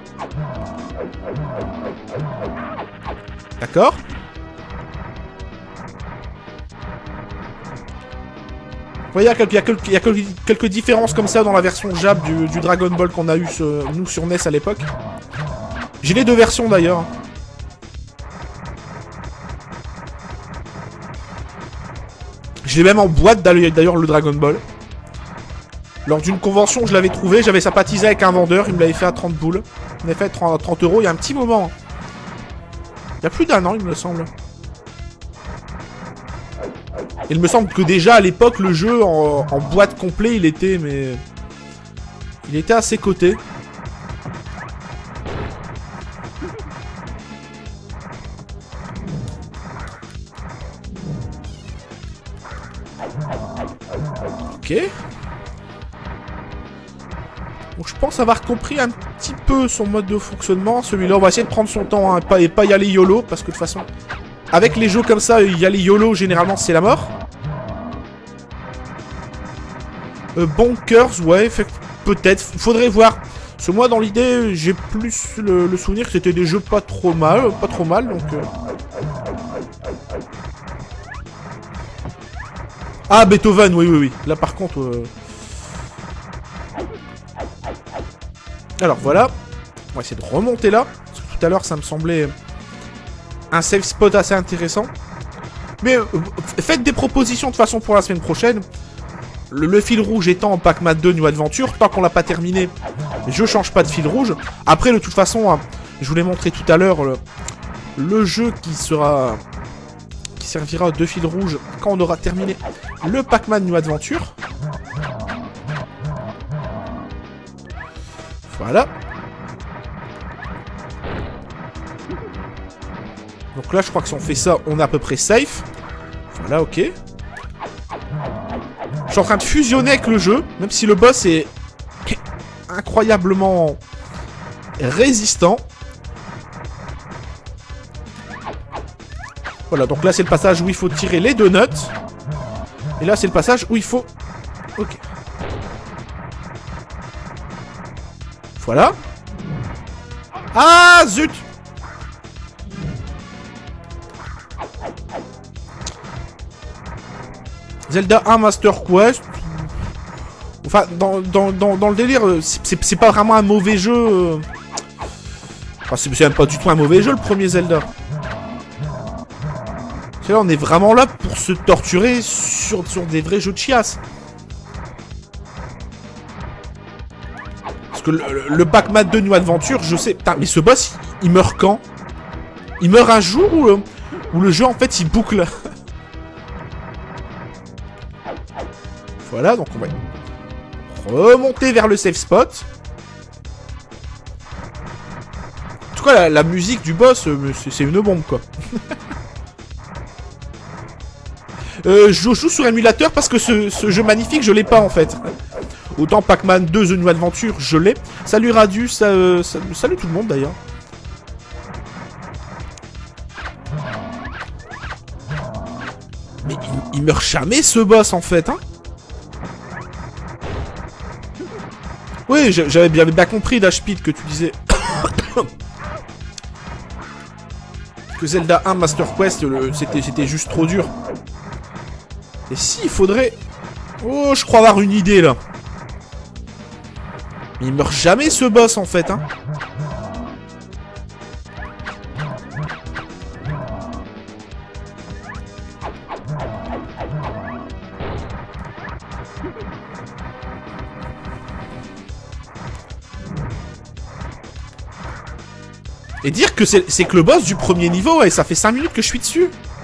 D'accord. Vous voyez, il y a quelques, il y a quelques, il y a quelques, quelques différences comme ça dans la version Jap du, du Dragon Ball qu'on a eu ce, nous sur N E S à l'époque. J'ai les deux versions d'ailleurs. Je l'ai même en boîte d'ailleurs le Dragon Ball. Lors d'une convention, je l'avais trouvé, j'avais sympathisé avec un vendeur, il me l'avait fait à trente boules. Il m'avait fait trente euros il y a un petit moment. Il y a plus d'un an, il me semble. Il me semble que déjà à l'époque, le jeu en, en boîte complet, il était, mais... Il était à ses côtés. Ok. Donc je pense avoir compris un petit peu son mode de fonctionnement. Celui-là, on va essayer de prendre son temps, hein, pas, et pas y aller YOLO, parce que de toute façon, avec les jeux comme ça, y aller YOLO, généralement, c'est la mort. Euh, Bonkers, ouais, peut-être. Faudrait voir. Parce que moi, dans l'idée, j'ai plus le, le souvenir que c'était des jeux pas trop mal, pas trop mal, donc... Euh... Ah, Beethoven, oui, oui, oui. Là, par contre... Euh... Alors, voilà. On va essayer de remonter là. Parce que tout à l'heure, ça me semblait un safe spot assez intéressant. Mais euh, faites des propositions de toute façon pour la semaine prochaine. Le, le fil rouge étant Pac-Man deux New Adventure, tant qu'on l'a pas terminé, je change pas de fil rouge. Après, de toute façon, hein, je vous l'ai montré tout à l'heure, le, le jeu qui sera... qui servira de fil rouge quand on aura terminé le Pac-Man New Adventure. Voilà. Donc là, je crois que si on fait ça, on est à peu près safe. Voilà, ok. Je suis en train de fusionner avec le jeu, même si le boss est incroyablement résistant. Voilà, donc là c'est le passage où il faut tirer les deux notes. Et là c'est le passage où il faut... Ok. Voilà. Ah, zut! Zelda un Master Quest. Enfin, dans, dans, dans, dans le délire, c'est pas vraiment un mauvais jeu. Enfin, c'est même pas du tout un mauvais jeu, le premier Zelda. C'est là, on est vraiment là pour se torturer sur, sur des vrais jeux de chiasse. Parce que le, le, le Pac-Man deux New Adventure, je sais... Putain, mais ce boss, il, il meurt quand? Il meurt un jour où le, où le jeu, en fait, il boucle. Voilà, donc on va remonter vers le safe spot. En tout cas, la, la musique du boss, c'est une bombe, quoi. euh, je joue sur émulateur parce que ce, ce jeu magnifique, je l'ai pas, en fait. Autant Pac-Man deux The New Adventure, je l'ai. Salut Radius, euh, salut, salut tout le monde, d'ailleurs. Mais il, il meurt jamais, ce boss, en fait, hein. Oui, j'avais bien, bien compris, Dashpit, que tu disais que Zelda un Master Quest, c'était juste trop dur. Et si, il faudrait... Oh, je crois avoir une idée, là. Mais il meurt jamais, ce boss, en fait, hein. Et dire que c'est que le boss du premier niveau, et ça fait cinq minutes que je suis dessus.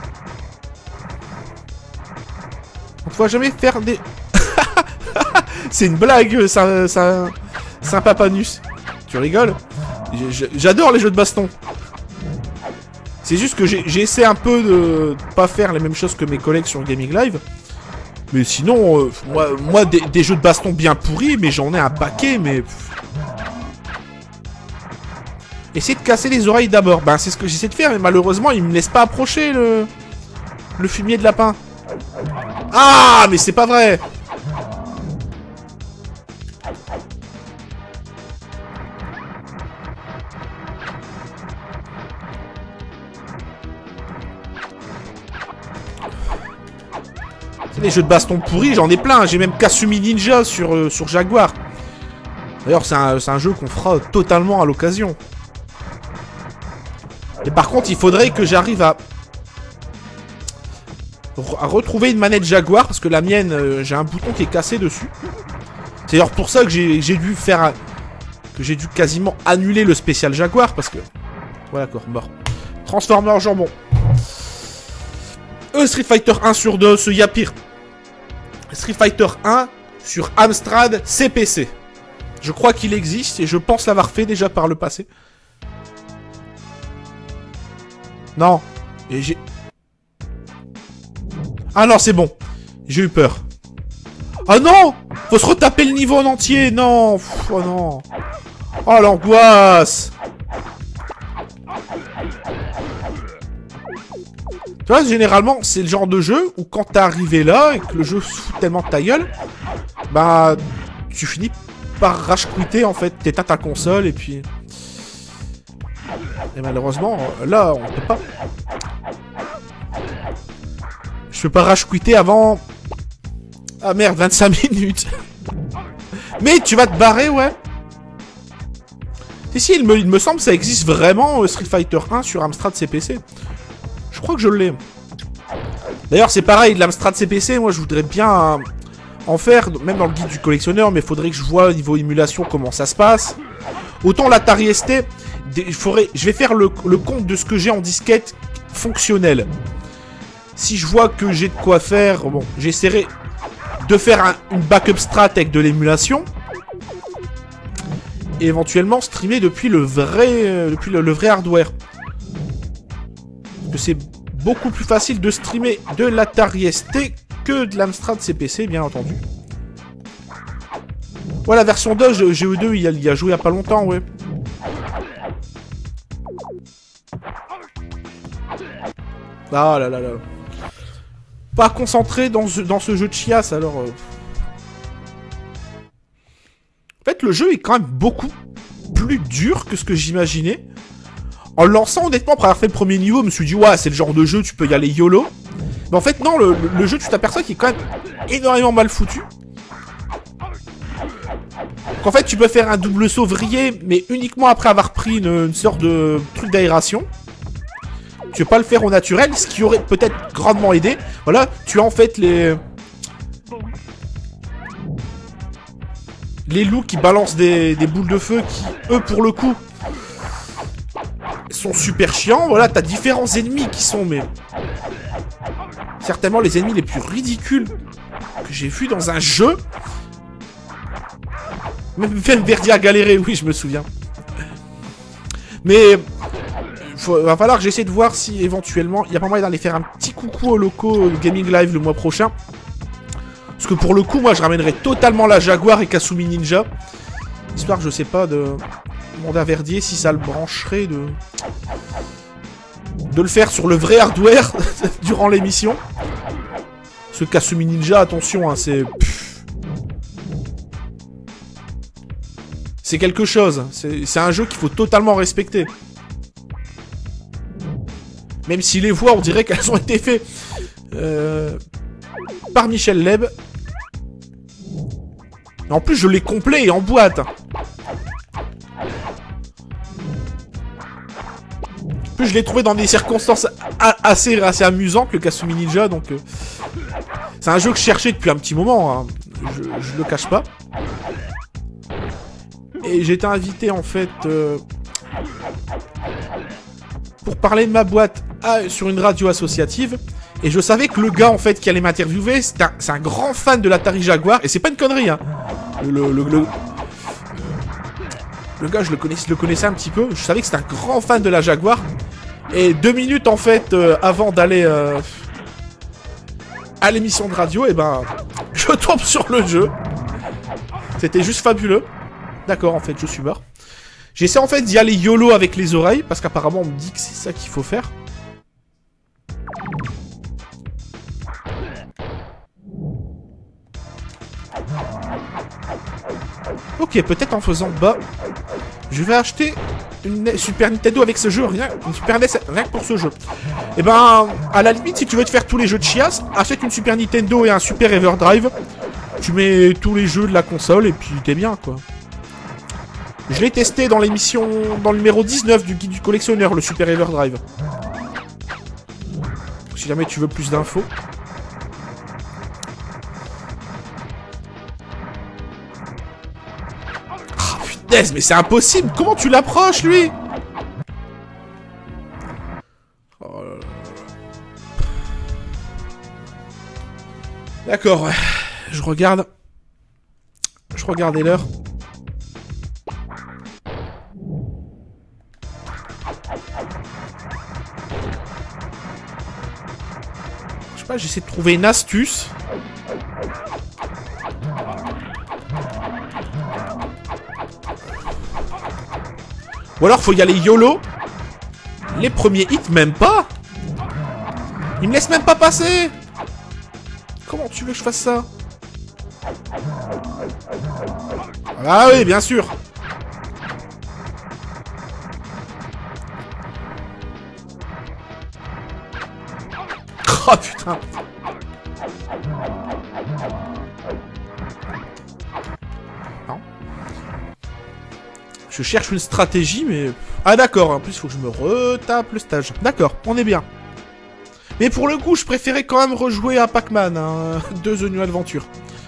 On ne va jamais faire des... C'est une blague, ça, ça, c'est un papanus. Tu rigoles? J'adore les jeux de baston. C'est juste que j'ai essayé un peu de pas faire les mêmes choses que mes collègues sur Gaming Live. Mais sinon, euh, moi, moi des, des jeux de baston bien pourris, mais j'en ai un paquet, mais... Essayez de casser les oreilles d'abord. Ben, c'est ce que j'essaie de faire, mais malheureusement, il me laisse pas approcher le... Le fumier de lapin. Ah, mais c'est pas vrai! C'est des jeux de baston pourris, j'en ai plein. J'ai même Kasumi Ninja sur, euh, sur Jaguar. D'ailleurs, c'est un, un jeu qu'on fera totalement à l'occasion. Et par contre, il faudrait que j'arrive à... à retrouver une manette Jaguar, parce que la mienne, euh, j'ai un bouton qui est cassé dessus. C'est d'ailleurs pour ça que j'ai dû faire... Un... que j'ai dû quasiment annuler le spécial Jaguar, parce que... Voilà, d'accord, mort. Transformer jambon. Euh, Street Fighter un sur deux, il y a pire. Street Fighter un sur Amstrad C P C. Je crois qu'il existe, et je pense l'avoir fait déjà par le passé. Non. Et j'ai... Ah non, c'est bon. J'ai eu peur. Ah non! Faut se retaper le niveau en entier. Non. Pff, oh non. Oh l'angoisse. Tu vois, généralement, c'est le genre de jeu où quand t'es arrivé là et que le jeu se fout tellement de ta gueule, bah, tu finis par rage-quitter en fait. T'éteins ta console et puis... Et malheureusement, là, on peut pas... Je peux pas rage-quitter avant... Ah merde, vingt-cinq minutes. Mais tu vas te barrer, ouais. Si, si, il me, il me semble que ça existe vraiment, euh, Street Fighter un sur Amstrad C P C. Je crois que je l'ai. D'ailleurs, c'est pareil, de l'Amstrad C P C, moi je voudrais bien euh, en faire, même dans le guide du collectionneur, mais il faudrait que je vois au niveau émulation comment ça se passe. Autant l'Atari S T, il faudrait, je vais faire le, le compte de ce que j'ai en disquette fonctionnel. Si je vois que j'ai de quoi faire, bon, j'essaierai de faire un, une backup strat avec de l'émulation. Et éventuellement streamer depuis le vrai, euh, depuis le, le vrai hardware. Parce que c'est beaucoup plus facile de streamer de l'Atari S T que de l'Amstrad C P C, bien entendu. Ouais, la version deux, G E deux, il y a, il y a joué il y a pas longtemps, ouais. Ah là là là. Pas concentré dans ce, dans ce jeu de chiasse, alors... Euh... En fait, le jeu est quand même beaucoup plus dur que ce que j'imaginais. En le lançant, honnêtement, après avoir fait le premier niveau, je me suis dit, ouais, c'est le genre de jeu, tu peux y aller YOLO. Mais en fait, non, le, le, le jeu, tu t'aperçois qu'il est quand même énormément mal foutu. Qu'en fait, tu peux faire un double saut vrillé, mais uniquement après avoir pris une, une sorte de truc d'aération. Tu peux pas le faire au naturel, ce qui aurait peut-être grandement aidé. Voilà, tu as en fait les... Les loups qui balancent des, des boules de feu qui, eux, pour le coup, sont super chiants. Voilà, t'as différents ennemis qui sont, mais... certainement les ennemis les plus ridicules que j'ai vus dans un jeu. Même, même Verdi a galéré, oui, je me souviens. Mais... il va falloir que j'essaie de voir si, éventuellement, il y a pas moyen d'aller faire un petit coucou aux locaux Gaming Live le mois prochain. Parce que pour le coup, moi, je ramènerais totalement la Jaguar et Kasumi Ninja. Histoire que je sais pas de demander à Verdier si ça le brancherait de... de le faire sur le vrai hardware durant l'émission. Ce Kasumi Ninja, attention, hein, c'est... C'est quelque chose. C'est un jeu qu'il faut totalement respecter. Même si les voix, on dirait qu'elles ont été faites euh, par Michel Leb. Mais en plus, je l'ai complet et en boîte. En plus, je l'ai trouvé dans des circonstances assez, assez amusantes, le Kasumi Ninja. Donc, euh, c'est un jeu que je cherchais depuis un petit moment. Hein. Je, je le cache pas. Et j'ai été invité, en fait... Euh, pour parler de ma boîte à, sur une radio associative. Et je savais que le gars, en fait, qui allait m'interviewer, c'est un, un grand fan de l'Atari Jaguar. Et c'est pas une connerie, hein. Le, le, le, le gars, je le connaissais, je le connaissais un petit peu. Je savais que c'était un grand fan de la Jaguar. Et deux minutes, en fait, euh, avant d'aller euh, à l'émission de radio, et ben, je tombe sur le jeu. C'était juste fabuleux. D'accord, en fait, je suis mort. J'essaie en fait d'y aller YOLO avec les oreilles, parce qu'apparemment on me dit que c'est ça qu'il faut faire. Ok, peut-être en faisant bas, je vais acheter une Super Nintendo avec ce jeu, rien, une Super N E S rien que pour ce jeu. Et ben, à la limite, si tu veux te faire tous les jeux de chiasse, achète une Super Nintendo et un Super Everdrive. Tu mets tous les jeux de la console et puis t'es bien, quoi. Je l'ai testé dans l'émission, dans le numéro dix-neuf du guide du collectionneur, le Super Everdrive. Si jamais tu veux plus d'infos. Ah putain, mais c'est impossible. Comment tu l'approches, lui? Oh là là. D'accord, je regarde. Je regardais l'heure. J'essaie de trouver une astuce. Ou alors faut y aller YOLO. Les premiers hits, même pas. Il me laisse même pas passer. Comment tu veux que je fasse ça? Ah oui, bien sûr. Oh putain. Non. Je cherche une stratégie, mais... Ah d'accord, en plus il faut que je me retape le stage. D'accord, on est bien. Mais pour le coup, je préférais quand même rejouer à Pac-Man, hein, de The New Adventure.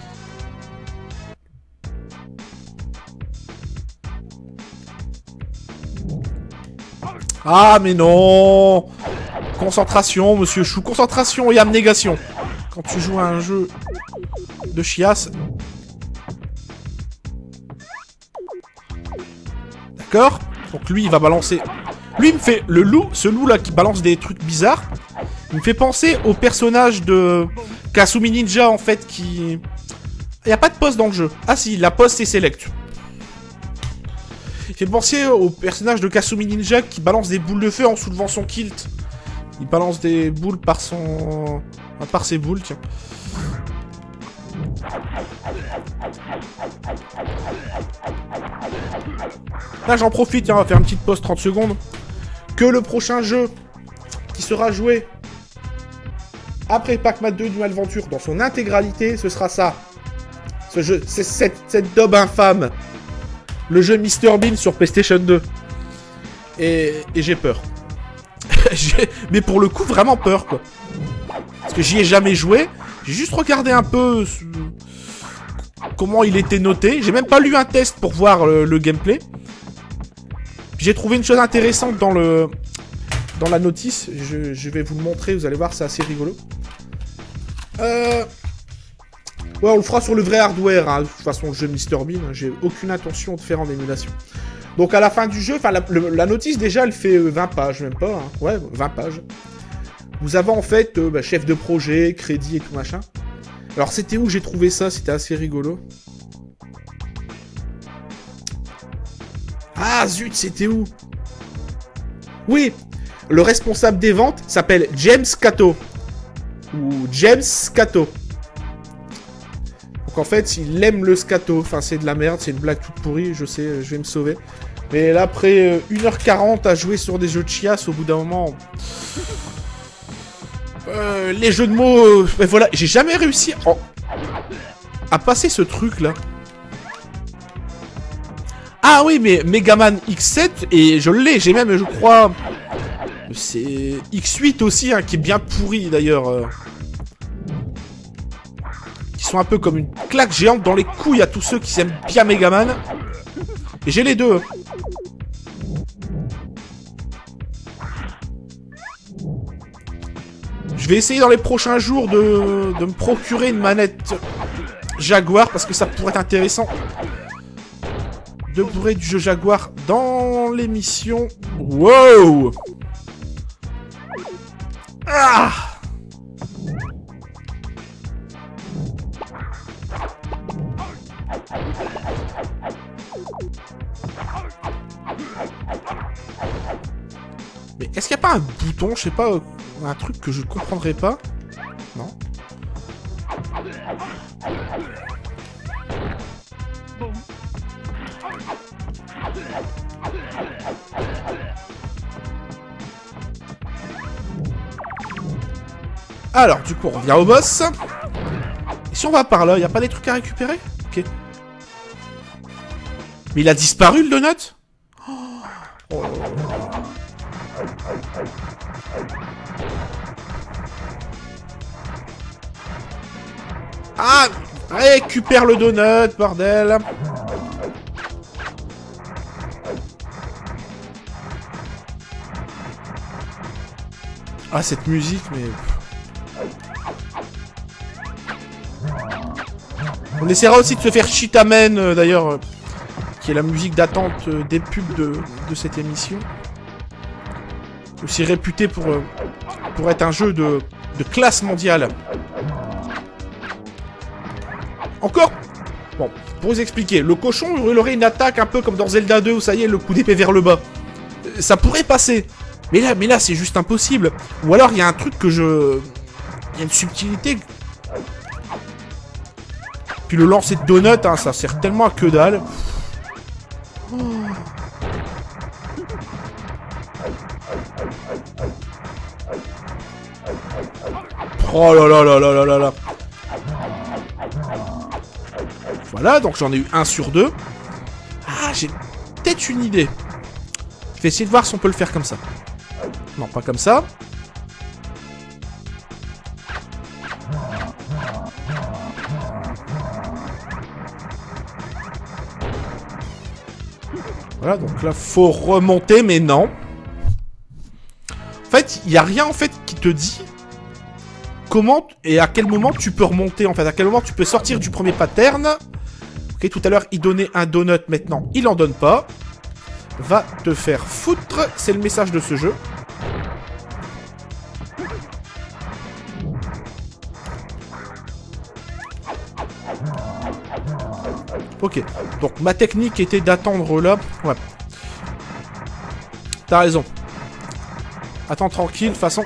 Ah mais non. Concentration, monsieur Chou. Concentration et abnégation. Quand tu joues à un jeu de chiasse. D'accord. Donc lui, il va balancer... Lui, il me fait... Le loup, ce loup-là qui balance des trucs bizarres, il me fait penser au personnage de Kasumi Ninja, en fait, qui... Il n'y a pas de poste dans le jeu. Ah si, la poste, c'est Select. Il fait penser au personnage de Kasumi Ninja qui balance des boules de feu en soulevant son kilt. Il balance des boules par son... Par ses boules, tiens. Là, j'en profite, tiens, on va faire une petite pause trente secondes. Que le prochain jeu qui sera joué après Pac-Man deux New Adventure dans son intégralité, ce sera ça. Ce jeu, c'est cette, cette daube infâme. Le jeu mister Bean sur PlayStation deux. Et, et j'ai peur. Mais pour le coup, vraiment peur, quoi. Parce que j'y ai jamais joué. J'ai juste regardé un peu ce... comment il était noté. J'ai même pas lu un test pour voir le, le gameplay. J'ai trouvé une chose intéressante dans le dans la notice. Je, je vais vous le montrer, vous allez voir, c'est assez rigolo. Euh... Ouais, on le fera sur le vrai hardware, hein. De toute façon, le jeu mister Bean, hein. J'ai aucune intention de faire en émulation. Donc à la fin du jeu, enfin la, la notice déjà, elle fait vingt pages, même pas, hein. Ouais, vingt pages. Vous avez en fait euh, bah, chef de projet, crédit et tout machin. Alors c'était où j'ai trouvé ça? C'était assez rigolo. Ah zut, c'était où? Oui, le responsable des ventes s'appelle James Cato. Ou James Cato. Donc en fait, il aime le scato. Enfin, c'est de la merde, c'est une blague toute pourrie, je sais, je vais me sauver. Mais là, après une heure quarante à jouer sur des jeux de chiasse, au bout d'un moment... Euh, les jeux de mots... Euh, ben voilà, j'ai jamais réussi en... à passer ce truc-là. Ah oui, mais Megaman X sept, et je l'ai, j'ai même, je crois... C'est X huit aussi, hein, qui est bien pourri, d'ailleurs. Euh... Qui sont un peu comme une claque géante dans les couilles à tous ceux qui aiment bien Megaman. Et j'ai les deux. Je vais essayer dans les prochains jours de, de me procurer une manette Jaguar, parce que ça pourrait être intéressant de bourrer du jeu Jaguar dans l'émission. Wow! Ah! Mais est-ce qu'il n'y a pas un bouton, je sais pas, euh, un truc que je comprendrais pas? Non. Alors, du coup, on revient au boss. Et si on va par là, il n'y a pas des trucs à récupérer? Ok. Mais il a disparu, le donut? Oh. Oh. Ah! Récupère le donut, bordel! Ah, cette musique, mais... On essaiera aussi de se faire Cheetamen, euh, d'ailleurs, euh, qui est la musique d'attente euh, des pubs de, de cette émission. Aussi réputé pour, euh, pour être un jeu de, de classe mondiale. Encore? Bon, pour vous expliquer, le cochon, il aurait une attaque un peu comme dans Zelda deux, où ça y est, le coup d'épée vers le bas. ça pourrait passer. Mais là, mais là c'est juste impossible. Ou alors, il y a un truc que je... Il y a une subtilité. Puis le lancer de donut, hein, ça sert tellement à que dalle. Oh. Oh là là là là là là là. Voilà, donc j'en ai eu un sur deux. Ah, j'ai peut-être une idée. Je vais essayer de voir si on peut le faire comme ça. Non, pas comme ça. Voilà, donc là, faut remonter, mais non. En fait, il n'y a rien, en fait, qui te dit comment et à quel moment tu peux remonter, en fait. À quel moment tu peux sortir du premier pattern. Ok, tout à l'heure, il donnait un donut, maintenant, il en donne pas. Va te faire foutre, c'est le message de ce jeu. Ok, donc ma technique était d'attendre là. Ouais. T'as raison. Attends tranquille, de toute façon.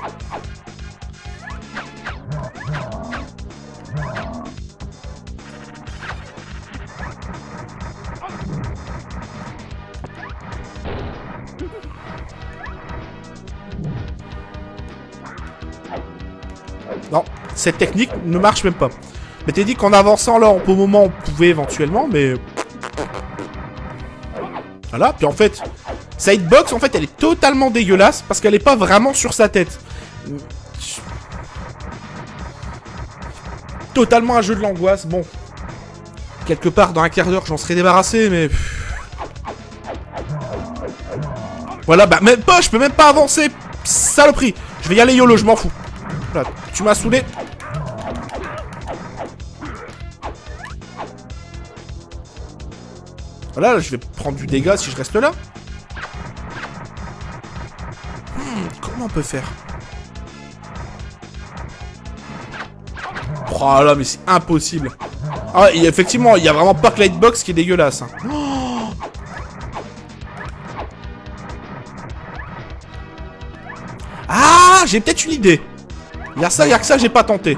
Non, cette technique ne marche même pas. Mais t'es dit qu'en avançant là, au moment on pouvait éventuellement, mais... Voilà, puis en fait, sa hitbox, en fait, elle est totalement dégueulasse, parce qu'elle est pas vraiment sur sa tête. Totalement un jeu de l'angoisse, bon. Quelque part, dans un quart d'heure, j'en serais débarrassé, mais... Voilà, bah même pas, je peux même pas avancer, saloperie. Je vais y aller YOLO, je m'en fous. Voilà, tu m'as saoulé. Voilà, je vais prendre du dégât si je reste là. Hmm, comment on peut faire? Oh là, mais c'est impossible. Ah, et effectivement, il n'y a vraiment pas que la hitbox qui est dégueulasse. Hein. Oh, ah, j'ai peut-être une idée. Il y a ça, il y a que ça, j'ai pas tenté.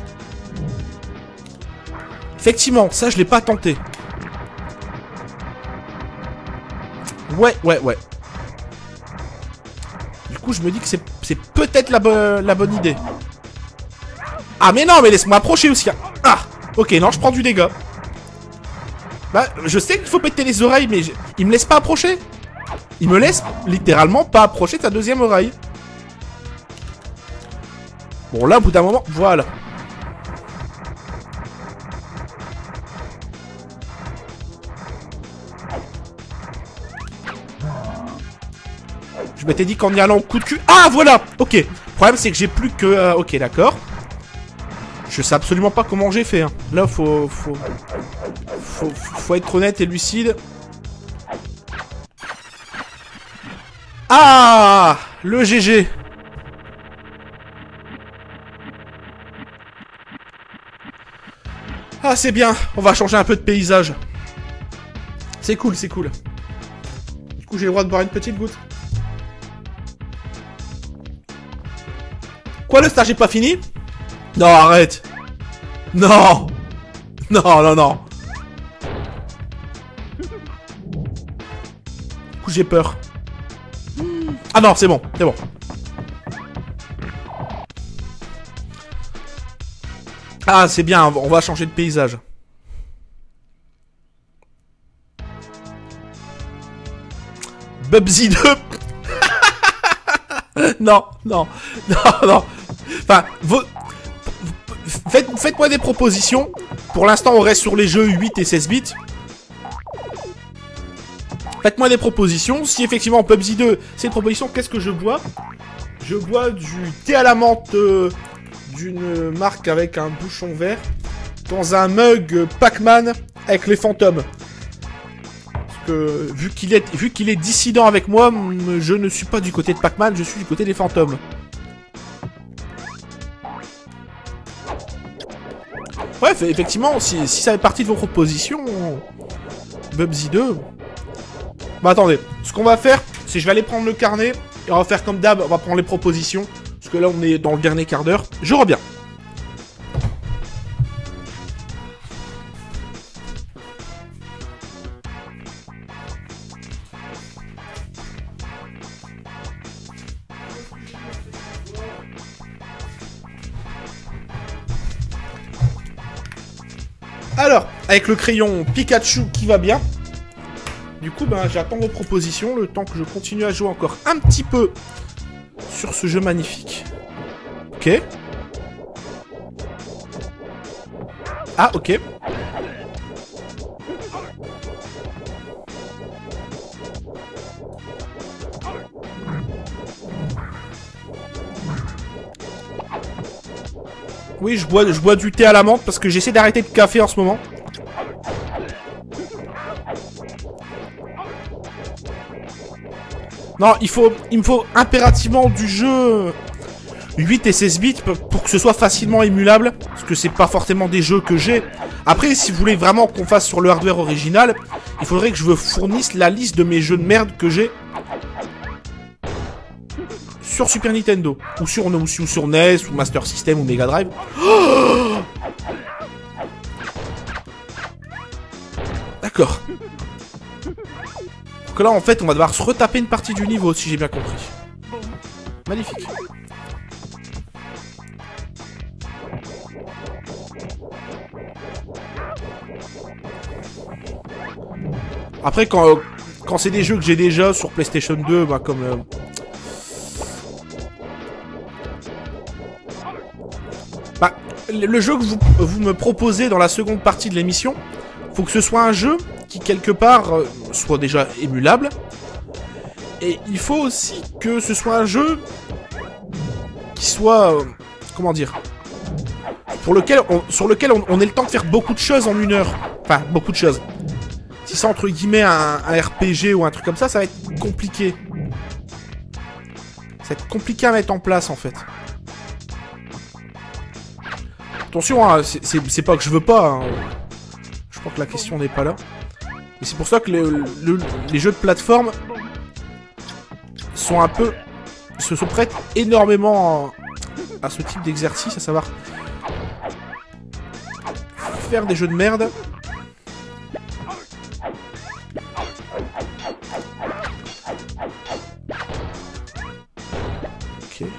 Effectivement, ça, je l'ai pas tenté. Ouais, ouais, ouais. Du coup, je me dis que c'est peut-être la, bo la bonne idée. Ah, mais non, mais laisse-moi approcher aussi. Ah, ok, non, je prends du dégât. Bah, je sais qu'il faut péter les oreilles, mais je... il me laisse pas approcher. Il me laisse littéralement pas approcher de sa deuxième oreille. Bon, là, au bout d'un moment, voilà. Je m'étais dit qu'en y allant au coup de cul... Ah, voilà. Ok. Le problème, c'est que j'ai plus que... Euh, ok, d'accord. Je sais absolument pas comment j'ai fait. Hein. Là, faut, faut... Faut... Faut être honnête et lucide. Ah, le G G. Ah, c'est bien. On va changer un peu de paysage. C'est cool, c'est cool. Du coup, j'ai le droit de boire une petite goutte. Quoi, le stage est pas fini? Non, arrête. Non. Non, non, non. Du coup, j'ai peur. Ah non, c'est bon, c'est bon. Ah, c'est bien, on va changer de paysage. Bubsy deux. Non, non, non, non. Enfin, vos... Faites, faites-moi des propositions. Pour l'instant, on reste sur les jeux huit et seize bits. Faites-moi des propositions. Si effectivement P U B G deux, c'est une proposition, qu'est-ce que je bois? Je bois du thé à la menthe euh, d'une marque avec un bouchon vert dans un mug Pac-Man avec les fantômes. Parce que vu qu'il est, vu qu'il est dissident avec moi, je ne suis pas du côté de Pac-Man, je suis du côté des fantômes. Bref, effectivement, si, si ça fait partie de vos propositions, Bubsy deux... Bah attendez, ce qu'on va faire, c'est je vais aller prendre le carnet et on va faire comme d'hab, on va prendre les propositions. Parce que là, on est dans le dernier quart d'heure. Je reviens. Alors, avec le crayon Pikachu qui va bien. Du coup, ben, j'attends vos propositions, le temps que je continue à jouer encore un petit peu sur ce jeu magnifique. Ok. Ah, ok. Oui, je bois, je bois du thé à la menthe parce que j'essaie d'arrêter de café en ce moment. Non, il faut, il me faut impérativement du jeu huit et seize bits pour que ce soit facilement émulable. Parce que c'est pas forcément des jeux que j'ai. Après, si vous voulez vraiment qu'on fasse sur le hardware original, il faudrait que je vous fournisse la liste de mes jeux de merde que j'ai sur Super Nintendo. Ou sur, ou sur N E S, ou Master System, ou Mega Drive. Oh, d'accord. Donc là, en fait, on va devoir se retaper une partie du niveau, si j'ai bien compris. Magnifique. Après, quand, quand c'est des jeux que j'ai déjà sur PlayStation deux, bah, comme... Euh... Bah, le jeu que vous, vous me proposez dans la seconde partie de l'émission, faut que ce soit un jeu qui, quelque part, euh, soit déjà émulable. Et il faut aussi que ce soit un jeu qui soit... Euh, comment dire, pour lequel on, sur lequel on, on ait le temps de faire beaucoup de choses en une heure. Enfin, beaucoup de choses. Si c'est entre guillemets un, un R P G ou un truc comme ça, ça va être compliqué. Ça va être compliqué à mettre en place, en fait. Attention, hein, c'est pas que je veux pas. Hein. Je crois que la question n'est pas là. Mais c'est pour ça que le, le, les jeux de plateforme sont un peu... se, se prêtent énormément à ce type d'exercice, à savoir faire des jeux de merde. Ok.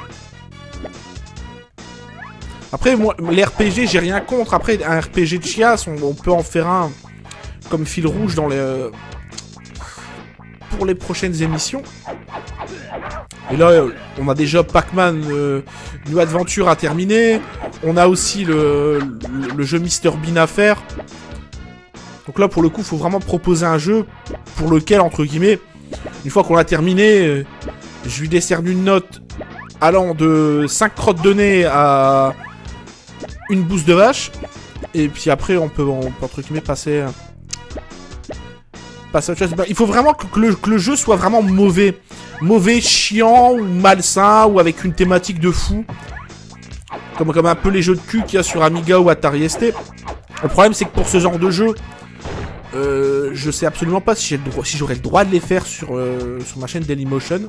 Après, moi, les R P G, j'ai rien contre. Après, un R P G de chiasse, on, on peut en faire un comme fil rouge dans les... Euh, pour les prochaines émissions. Et là, euh, on a déjà Pac-Man euh, New Adventure à terminer. On a aussi le, le, le jeu mister Bean à faire. Donc là, pour le coup, il faut vraiment proposer un jeu pour lequel, entre guillemets, une fois qu'on l'a terminé, euh, je lui décerne une note allant de cinq crottes de nez à une bouse de vache. Et puis après, on peut, on peut entre guillemets, passer... passer à autre chose. Il faut vraiment que le, que le jeu soit vraiment mauvais. Mauvais, chiant, ou malsain, ou avec une thématique de fou. Comme, comme un peu les jeux de cul qu'il y a sur Amiga ou Atari S T. Le problème, c'est que pour ce genre de jeu, euh, je sais absolument pas si j'aurais si le droit de les faire sur, euh, sur ma chaîne Dailymotion.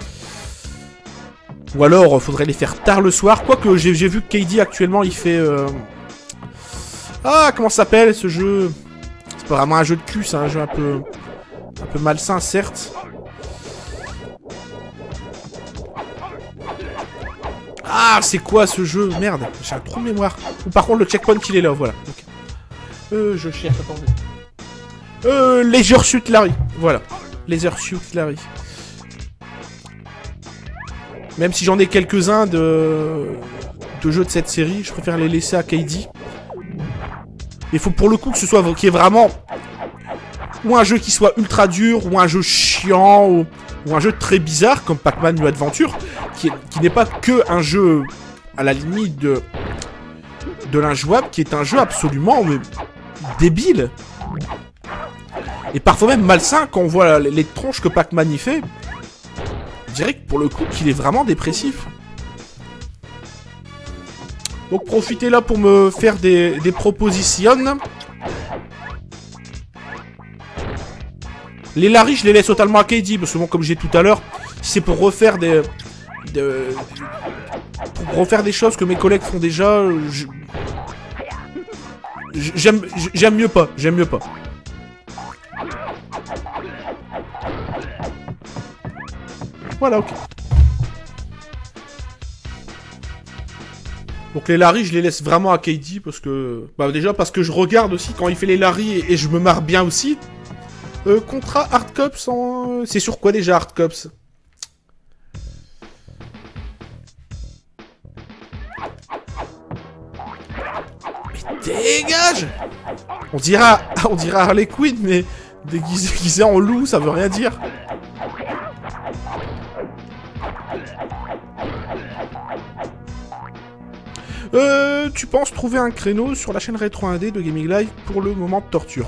Ou alors, faudrait les faire tard le soir. Quoique, j'ai vu que K D actuellement, il fait... Euh... Ah, comment ça s'appelle ce jeu? C'est pas vraiment un jeu de cul, c'est un jeu un peu... un peu malsain, certes. Ah, c'est quoi ce jeu? Merde, j'ai un trou de mémoire. Ou par contre, le checkpoint, il est là, voilà. Okay. Euh, je cherche, attendez. Euh, Leisure Suit Larry. Voilà. Leisure Suit Larry. Même si j'en ai quelques-uns de... de jeux de cette série, je préfère les laisser à K D. Il faut pour le coup que ce soit qu'il y ait vraiment... ou un jeu qui soit ultra dur, ou un jeu chiant, ou, ou un jeu très bizarre, comme Pac-Man New Adventure, qui, qui n'est pas que un jeu à la limite de, de l'injouable, qui est un jeu absolument mais, débile. Et parfois même malsain, quand on voit les, les tronches que Pac-Man y fait, je dirais que pour le coup qu'il est vraiment dépressif. Donc profitez là pour me faire des, des propositions. Les Larry, je les laisse totalement à K D, parce que bon, comme j'ai dit tout à l'heure, si c'est pour refaire des... De, pour refaire des choses que mes collègues font déjà, j'aime j'aime mieux pas, j'aime mieux pas. Voilà, ok. Donc les Larry, je les laisse vraiment à K D parce que... Bah déjà parce que je regarde aussi quand il fait les Larry et, et je me marre bien aussi. Euh, contrat Hard Cops en... C'est sur quoi déjà Hard Cops? Dégage! On dira, on dira Harley Quinn, mais déguisé, déguisé en loup, ça veut rien dire. Euh, tu penses trouver un créneau sur la chaîne Rétro un D de Gaming Live pour le moment de torture?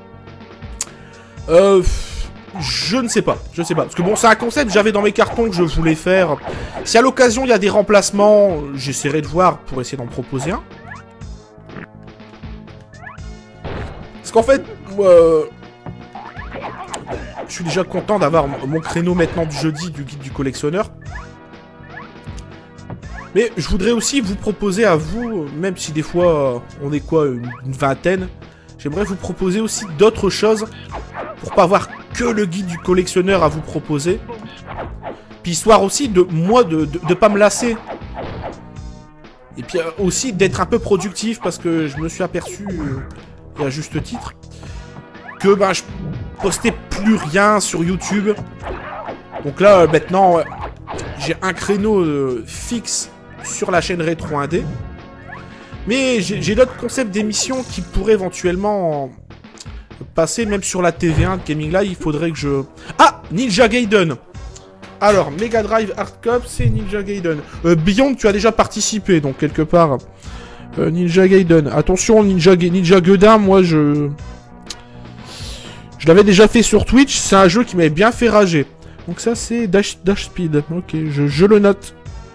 Euh... Je ne sais pas, je ne sais pas. Parce que bon, c'est un concept, j'avais dans mes cartons que je voulais faire. Si à l'occasion il y a des remplacements, j'essaierai de voir pour essayer d'en proposer un. Parce qu'en fait, euh, je suis déjà content d'avoir mon créneau maintenant du jeudi du guide du collectionneur. Mais je voudrais aussi vous proposer à vous, même si des fois on est quoi, une, une vingtaine, j'aimerais vous proposer aussi d'autres choses pour pas avoir que le guide du collectionneur à vous proposer. Puis histoire aussi de moi de, de, de pas me lasser. Et puis euh, aussi d'être un peu productif parce que je me suis aperçu... Euh, et à juste titre, que ben, je postais plus rien sur YouTube. Donc là, euh, maintenant, euh, j'ai un créneau euh, fixe sur la chaîne Rétro un D. Mais j'ai d'autres concepts d'émissions qui pourraient éventuellement passer même sur la T V un de Gaming Live. Il faudrait que je... Ah, Ninja Gaiden. Alors, Mega Drive Hard Cops, c'est Ninja Gaiden. Euh, Beyond, tu as déjà participé, donc quelque part... Euh, Ninja Gaiden. Attention, Ninja, Ninja Gaiden, moi je... Je l'avais déjà fait sur Twitch, c'est un jeu qui m'avait bien fait rager. Donc ça c'est Dash, Dash Speed. Ok, je, je le note.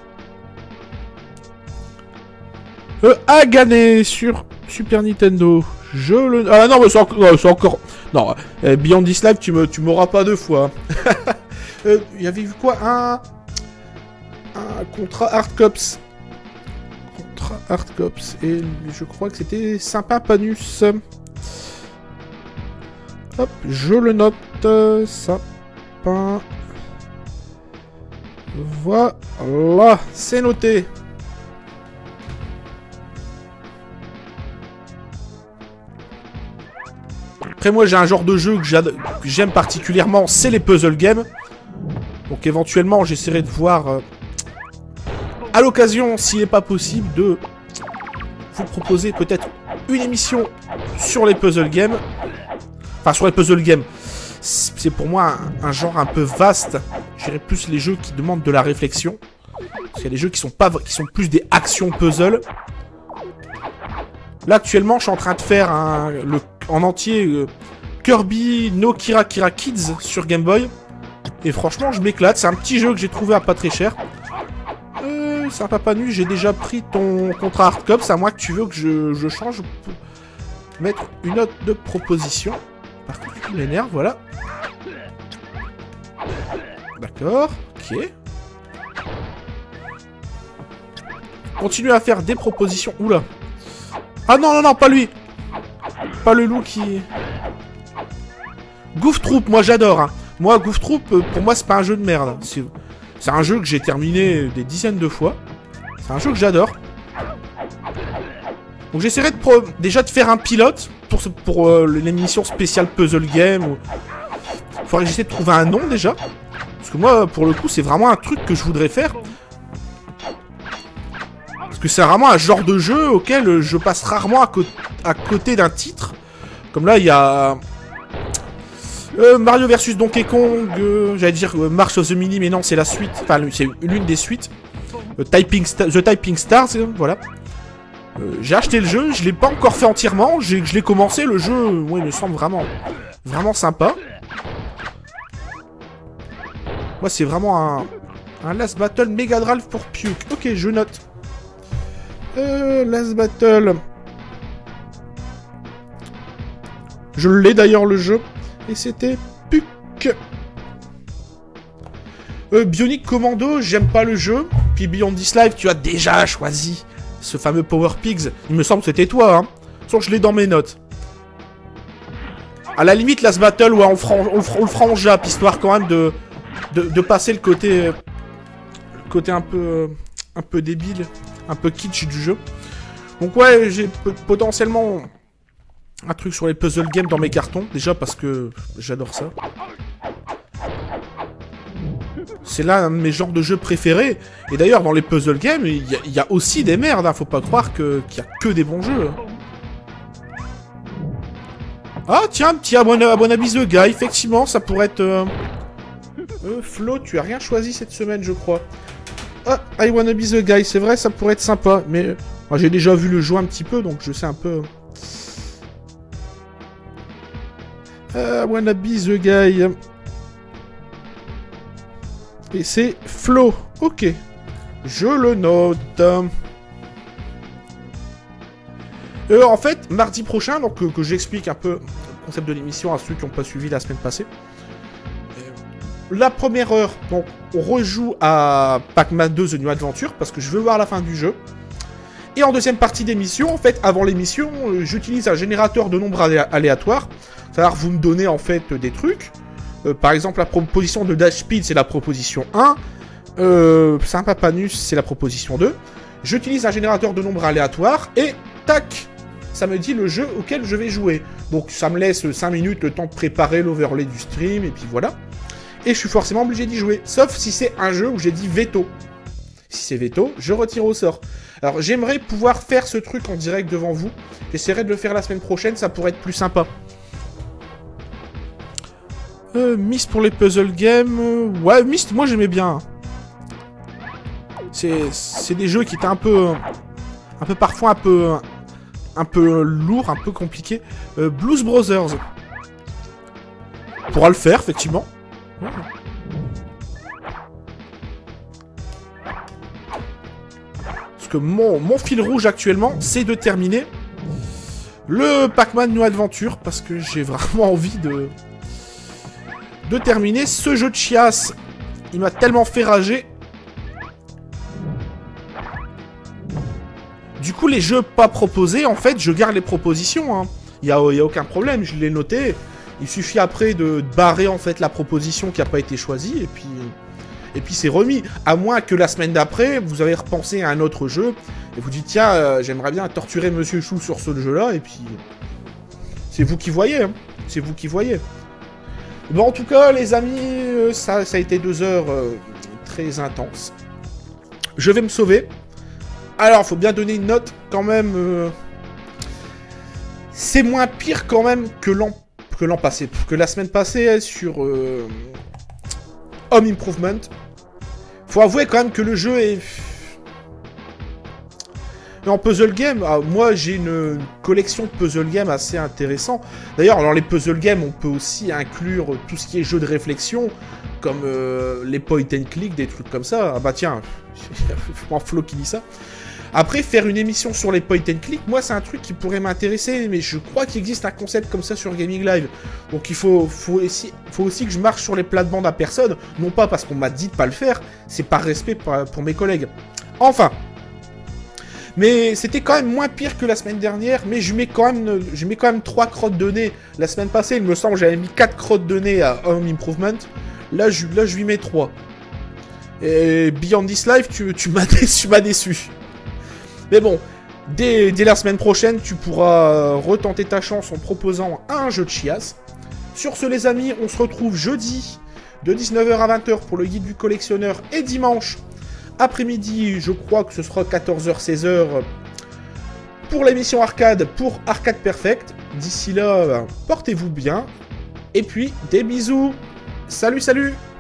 Euh, Agane sur Super Nintendo. Je le... Ah non, mais c'est encore... encore... Non, euh, Beyond This Live, tu me, tu m'auras pas deux fois. Il euh, y avait eu quoi? Un... Un contrat Hard Cops. Hard Cops, et je crois que c'était Sympa Panus. Hop, je le note. Sympa. Voilà, c'est noté. Après moi j'ai un genre de jeu que j'aime particulièrement, c'est les puzzle games. Donc éventuellement j'essaierai de voir... Euh, à l'occasion, s'il n'est pas possible, de vous proposer peut-être une émission sur les puzzle games. Enfin, sur les puzzle games. C'est pour moi un, un genre un peu vaste. Je dirais plus les jeux qui demandent de la réflexion. Parce qu'il y a des jeux qui sont, pas, qui sont plus des actions puzzle. Là, actuellement, je suis en train de faire un, le, en entier euh, Kirby No Kira Kira Kids sur Game Boy. Et franchement, je m'éclate. C'est un petit jeu que j'ai trouvé à pas très cher. Sympa Panu, j'ai déjà pris ton contrat Hard Cops, à moi que tu veux que je, je change pour mettre une note de proposition. Par contre, il m'énerve, voilà. D'accord, ok. Continue à faire des propositions. Oula. Ah non, non, non, pas lui. Pas le loup qui... Goof Troop, moi j'adore. Hein. Moi, Goof Troop, pour moi, c'est pas un jeu de merde. C'est... C'est un jeu que j'ai terminé des dizaines de fois. C'est un jeu que j'adore. Donc j'essaierai de pro déjà de faire un pilote pour, ce, pour euh, l'émission spéciale Puzzle Game. Ou... Faudrait que j'essaie de trouver un nom déjà. Parce que moi, pour le coup, c'est vraiment un truc que je voudrais faire. Parce que c'est vraiment un genre de jeu auquel je passe rarement à, co à côté d'un titre. Comme là, il y a... Euh, Mario versus Donkey Kong, euh, j'allais dire euh, March of the Mini, mais non, c'est la suite. Enfin, c'est l'une des suites. Euh, Typing The Typing Stars, euh, voilà. Euh, j'ai acheté le jeu, je l'ai pas encore fait entièrement. Je l'ai commencé, le jeu, euh, ouais, il me semble vraiment, vraiment sympa. Moi, c'est vraiment un, un Last Battle Mega Drive pour Puke. Ok, je note. Euh, Last Battle. Je l'ai d'ailleurs, le jeu. Et c'était Puck. Euh, Bionic Commando, j'aime pas le jeu. Puis Beyond This Life, tu as déjà choisi ce fameux Power Pigs. Il me semble que c'était toi, hein. Sauf que je l'ai dans mes notes. À la limite, Last Battle, ouais, on, fera, on, on le fera en Jap, histoire quand même de, de, de passer le côté, le côté un peu, un peu débile, un peu kitsch du jeu. Donc ouais, j'ai potentiellement un truc sur les puzzle games dans mes cartons, déjà parce que j'adore ça. C'est là un de mes genres de jeux préférés. Et d'ailleurs, dans les puzzle games, il y, y a aussi des merdes, hein. Faut pas croire qu'il y a que des bons jeux. Ah, tiens, un petit Abonabis the Guy, effectivement, ça pourrait être... Euh... Euh, Flo, tu as rien choisi cette semaine, je crois. Ah, I wanna be the guy, c'est vrai, ça pourrait être sympa, mais... Moi, j'ai déjà vu le jeu un petit peu, donc je sais un peu... Euh, I wanna be the guy... Et c'est Flo, ok. Je le note... Euh, en fait, mardi prochain, donc euh, que j'explique un peu le concept de l'émission à ceux qui n'ont pas suivi la semaine passée. Euh, la première heure, donc on rejoue à Pac-Man deux The New Adventure parce que je veux voir la fin du jeu. Et en deuxième partie d'émission, en fait, avant l'émission, euh, j'utilise un générateur de nombres alé aléatoires. C'est-à-dire vous me donnez en fait des trucs. Euh, par exemple, la proposition de Dash Speed, c'est la proposition un. Euh, Saint-Papanus, c'est la proposition deux. J'utilise un générateur de nombres aléatoires et tac, ça me dit le jeu auquel je vais jouer. Donc ça me laisse cinq minutes le temps de préparer l'overlay du stream, et puis voilà. Et je suis forcément obligé d'y jouer. Sauf si c'est un jeu où j'ai dit veto. Si c'est veto, je retire au sort. Alors j'aimerais pouvoir faire ce truc en direct devant vous. J'essaierai de le faire la semaine prochaine, ça pourrait être plus sympa. Euh, Myst pour les puzzle games... Ouais, Myst, moi j'aimais bien. C'est des jeux qui étaient un peu... Un peu parfois un peu... Un peu lourd, un peu compliqué. Euh, Blues Brothers. On pourra le faire, effectivement. Ouais. Parce que mon, mon fil rouge actuellement, c'est de terminer le Pac-Man New Adventure. Parce que j'ai vraiment envie de... De terminer ce jeu de chiasse. Il m'a tellement fait rager. Du coup, les jeux pas proposés, en fait, je garde les propositions. Hein. Il n'y a, y a aucun problème, je l'ai noté. Il suffit après de barrer, en fait, la proposition qui n'a pas été choisie, et puis, et puis c'est remis. À moins que la semaine d'après, vous avez repensé à un autre jeu, et vous dites, tiens, euh, j'aimerais bien torturer Monsieur Chou sur ce jeu-là, et puis... C'est vous qui voyez, hein. C'est vous qui voyez. Bon, en tout cas, les amis, euh, ça, ça a été deux heures euh, très intenses. Je vais me sauver. Alors, faut bien donner une note, quand même. Euh... C'est moins pire, quand même, que l'an que l'an passé. Que la semaine passée, sur euh... Home Improvement. Faut avouer, quand même, que le jeu est... En puzzle game, ah, moi, j'ai une, une collection de puzzle game assez intéressant. D'ailleurs, dans les puzzle games, on peut aussi inclure tout ce qui est jeu de réflexion, comme euh, les point and click, des trucs comme ça. Ah bah tiens, c'est un Flo qui dit ça. Après, faire une émission sur les point and click, moi, c'est un truc qui pourrait m'intéresser, mais je crois qu'il existe un concept comme ça sur Gaming Live. Donc, il faut, faut, aussi, faut aussi que je marche sur les plates-bandes à personne, non pas parce qu'on m'a dit de pas le faire, c'est par respect pour, pour mes collègues. Enfin, mais c'était quand même moins pire que la semaine dernière, mais je mets quand même, je mets quand même trois crottes de nez. La semaine passée, il me semble, j'avais mis quatre crottes de nez à Home Improvement. Là, je, là, je lui mets trois. Et Beyond This Life, tu, tu m'as déçu, déçu. Mais bon, dès, dès la semaine prochaine, tu pourras retenter ta chance en proposant un jeu de chiasse. Sur ce, les amis, on se retrouve jeudi de dix-neuf heures à vingt heures pour le guide du collectionneur et dimanche après-midi, je crois que ce sera quatorze heures seize heures pour l'émission arcade pour Arcade Perfect. D'ici là, portez-vous bien. Et puis, des bisous. Salut, salut!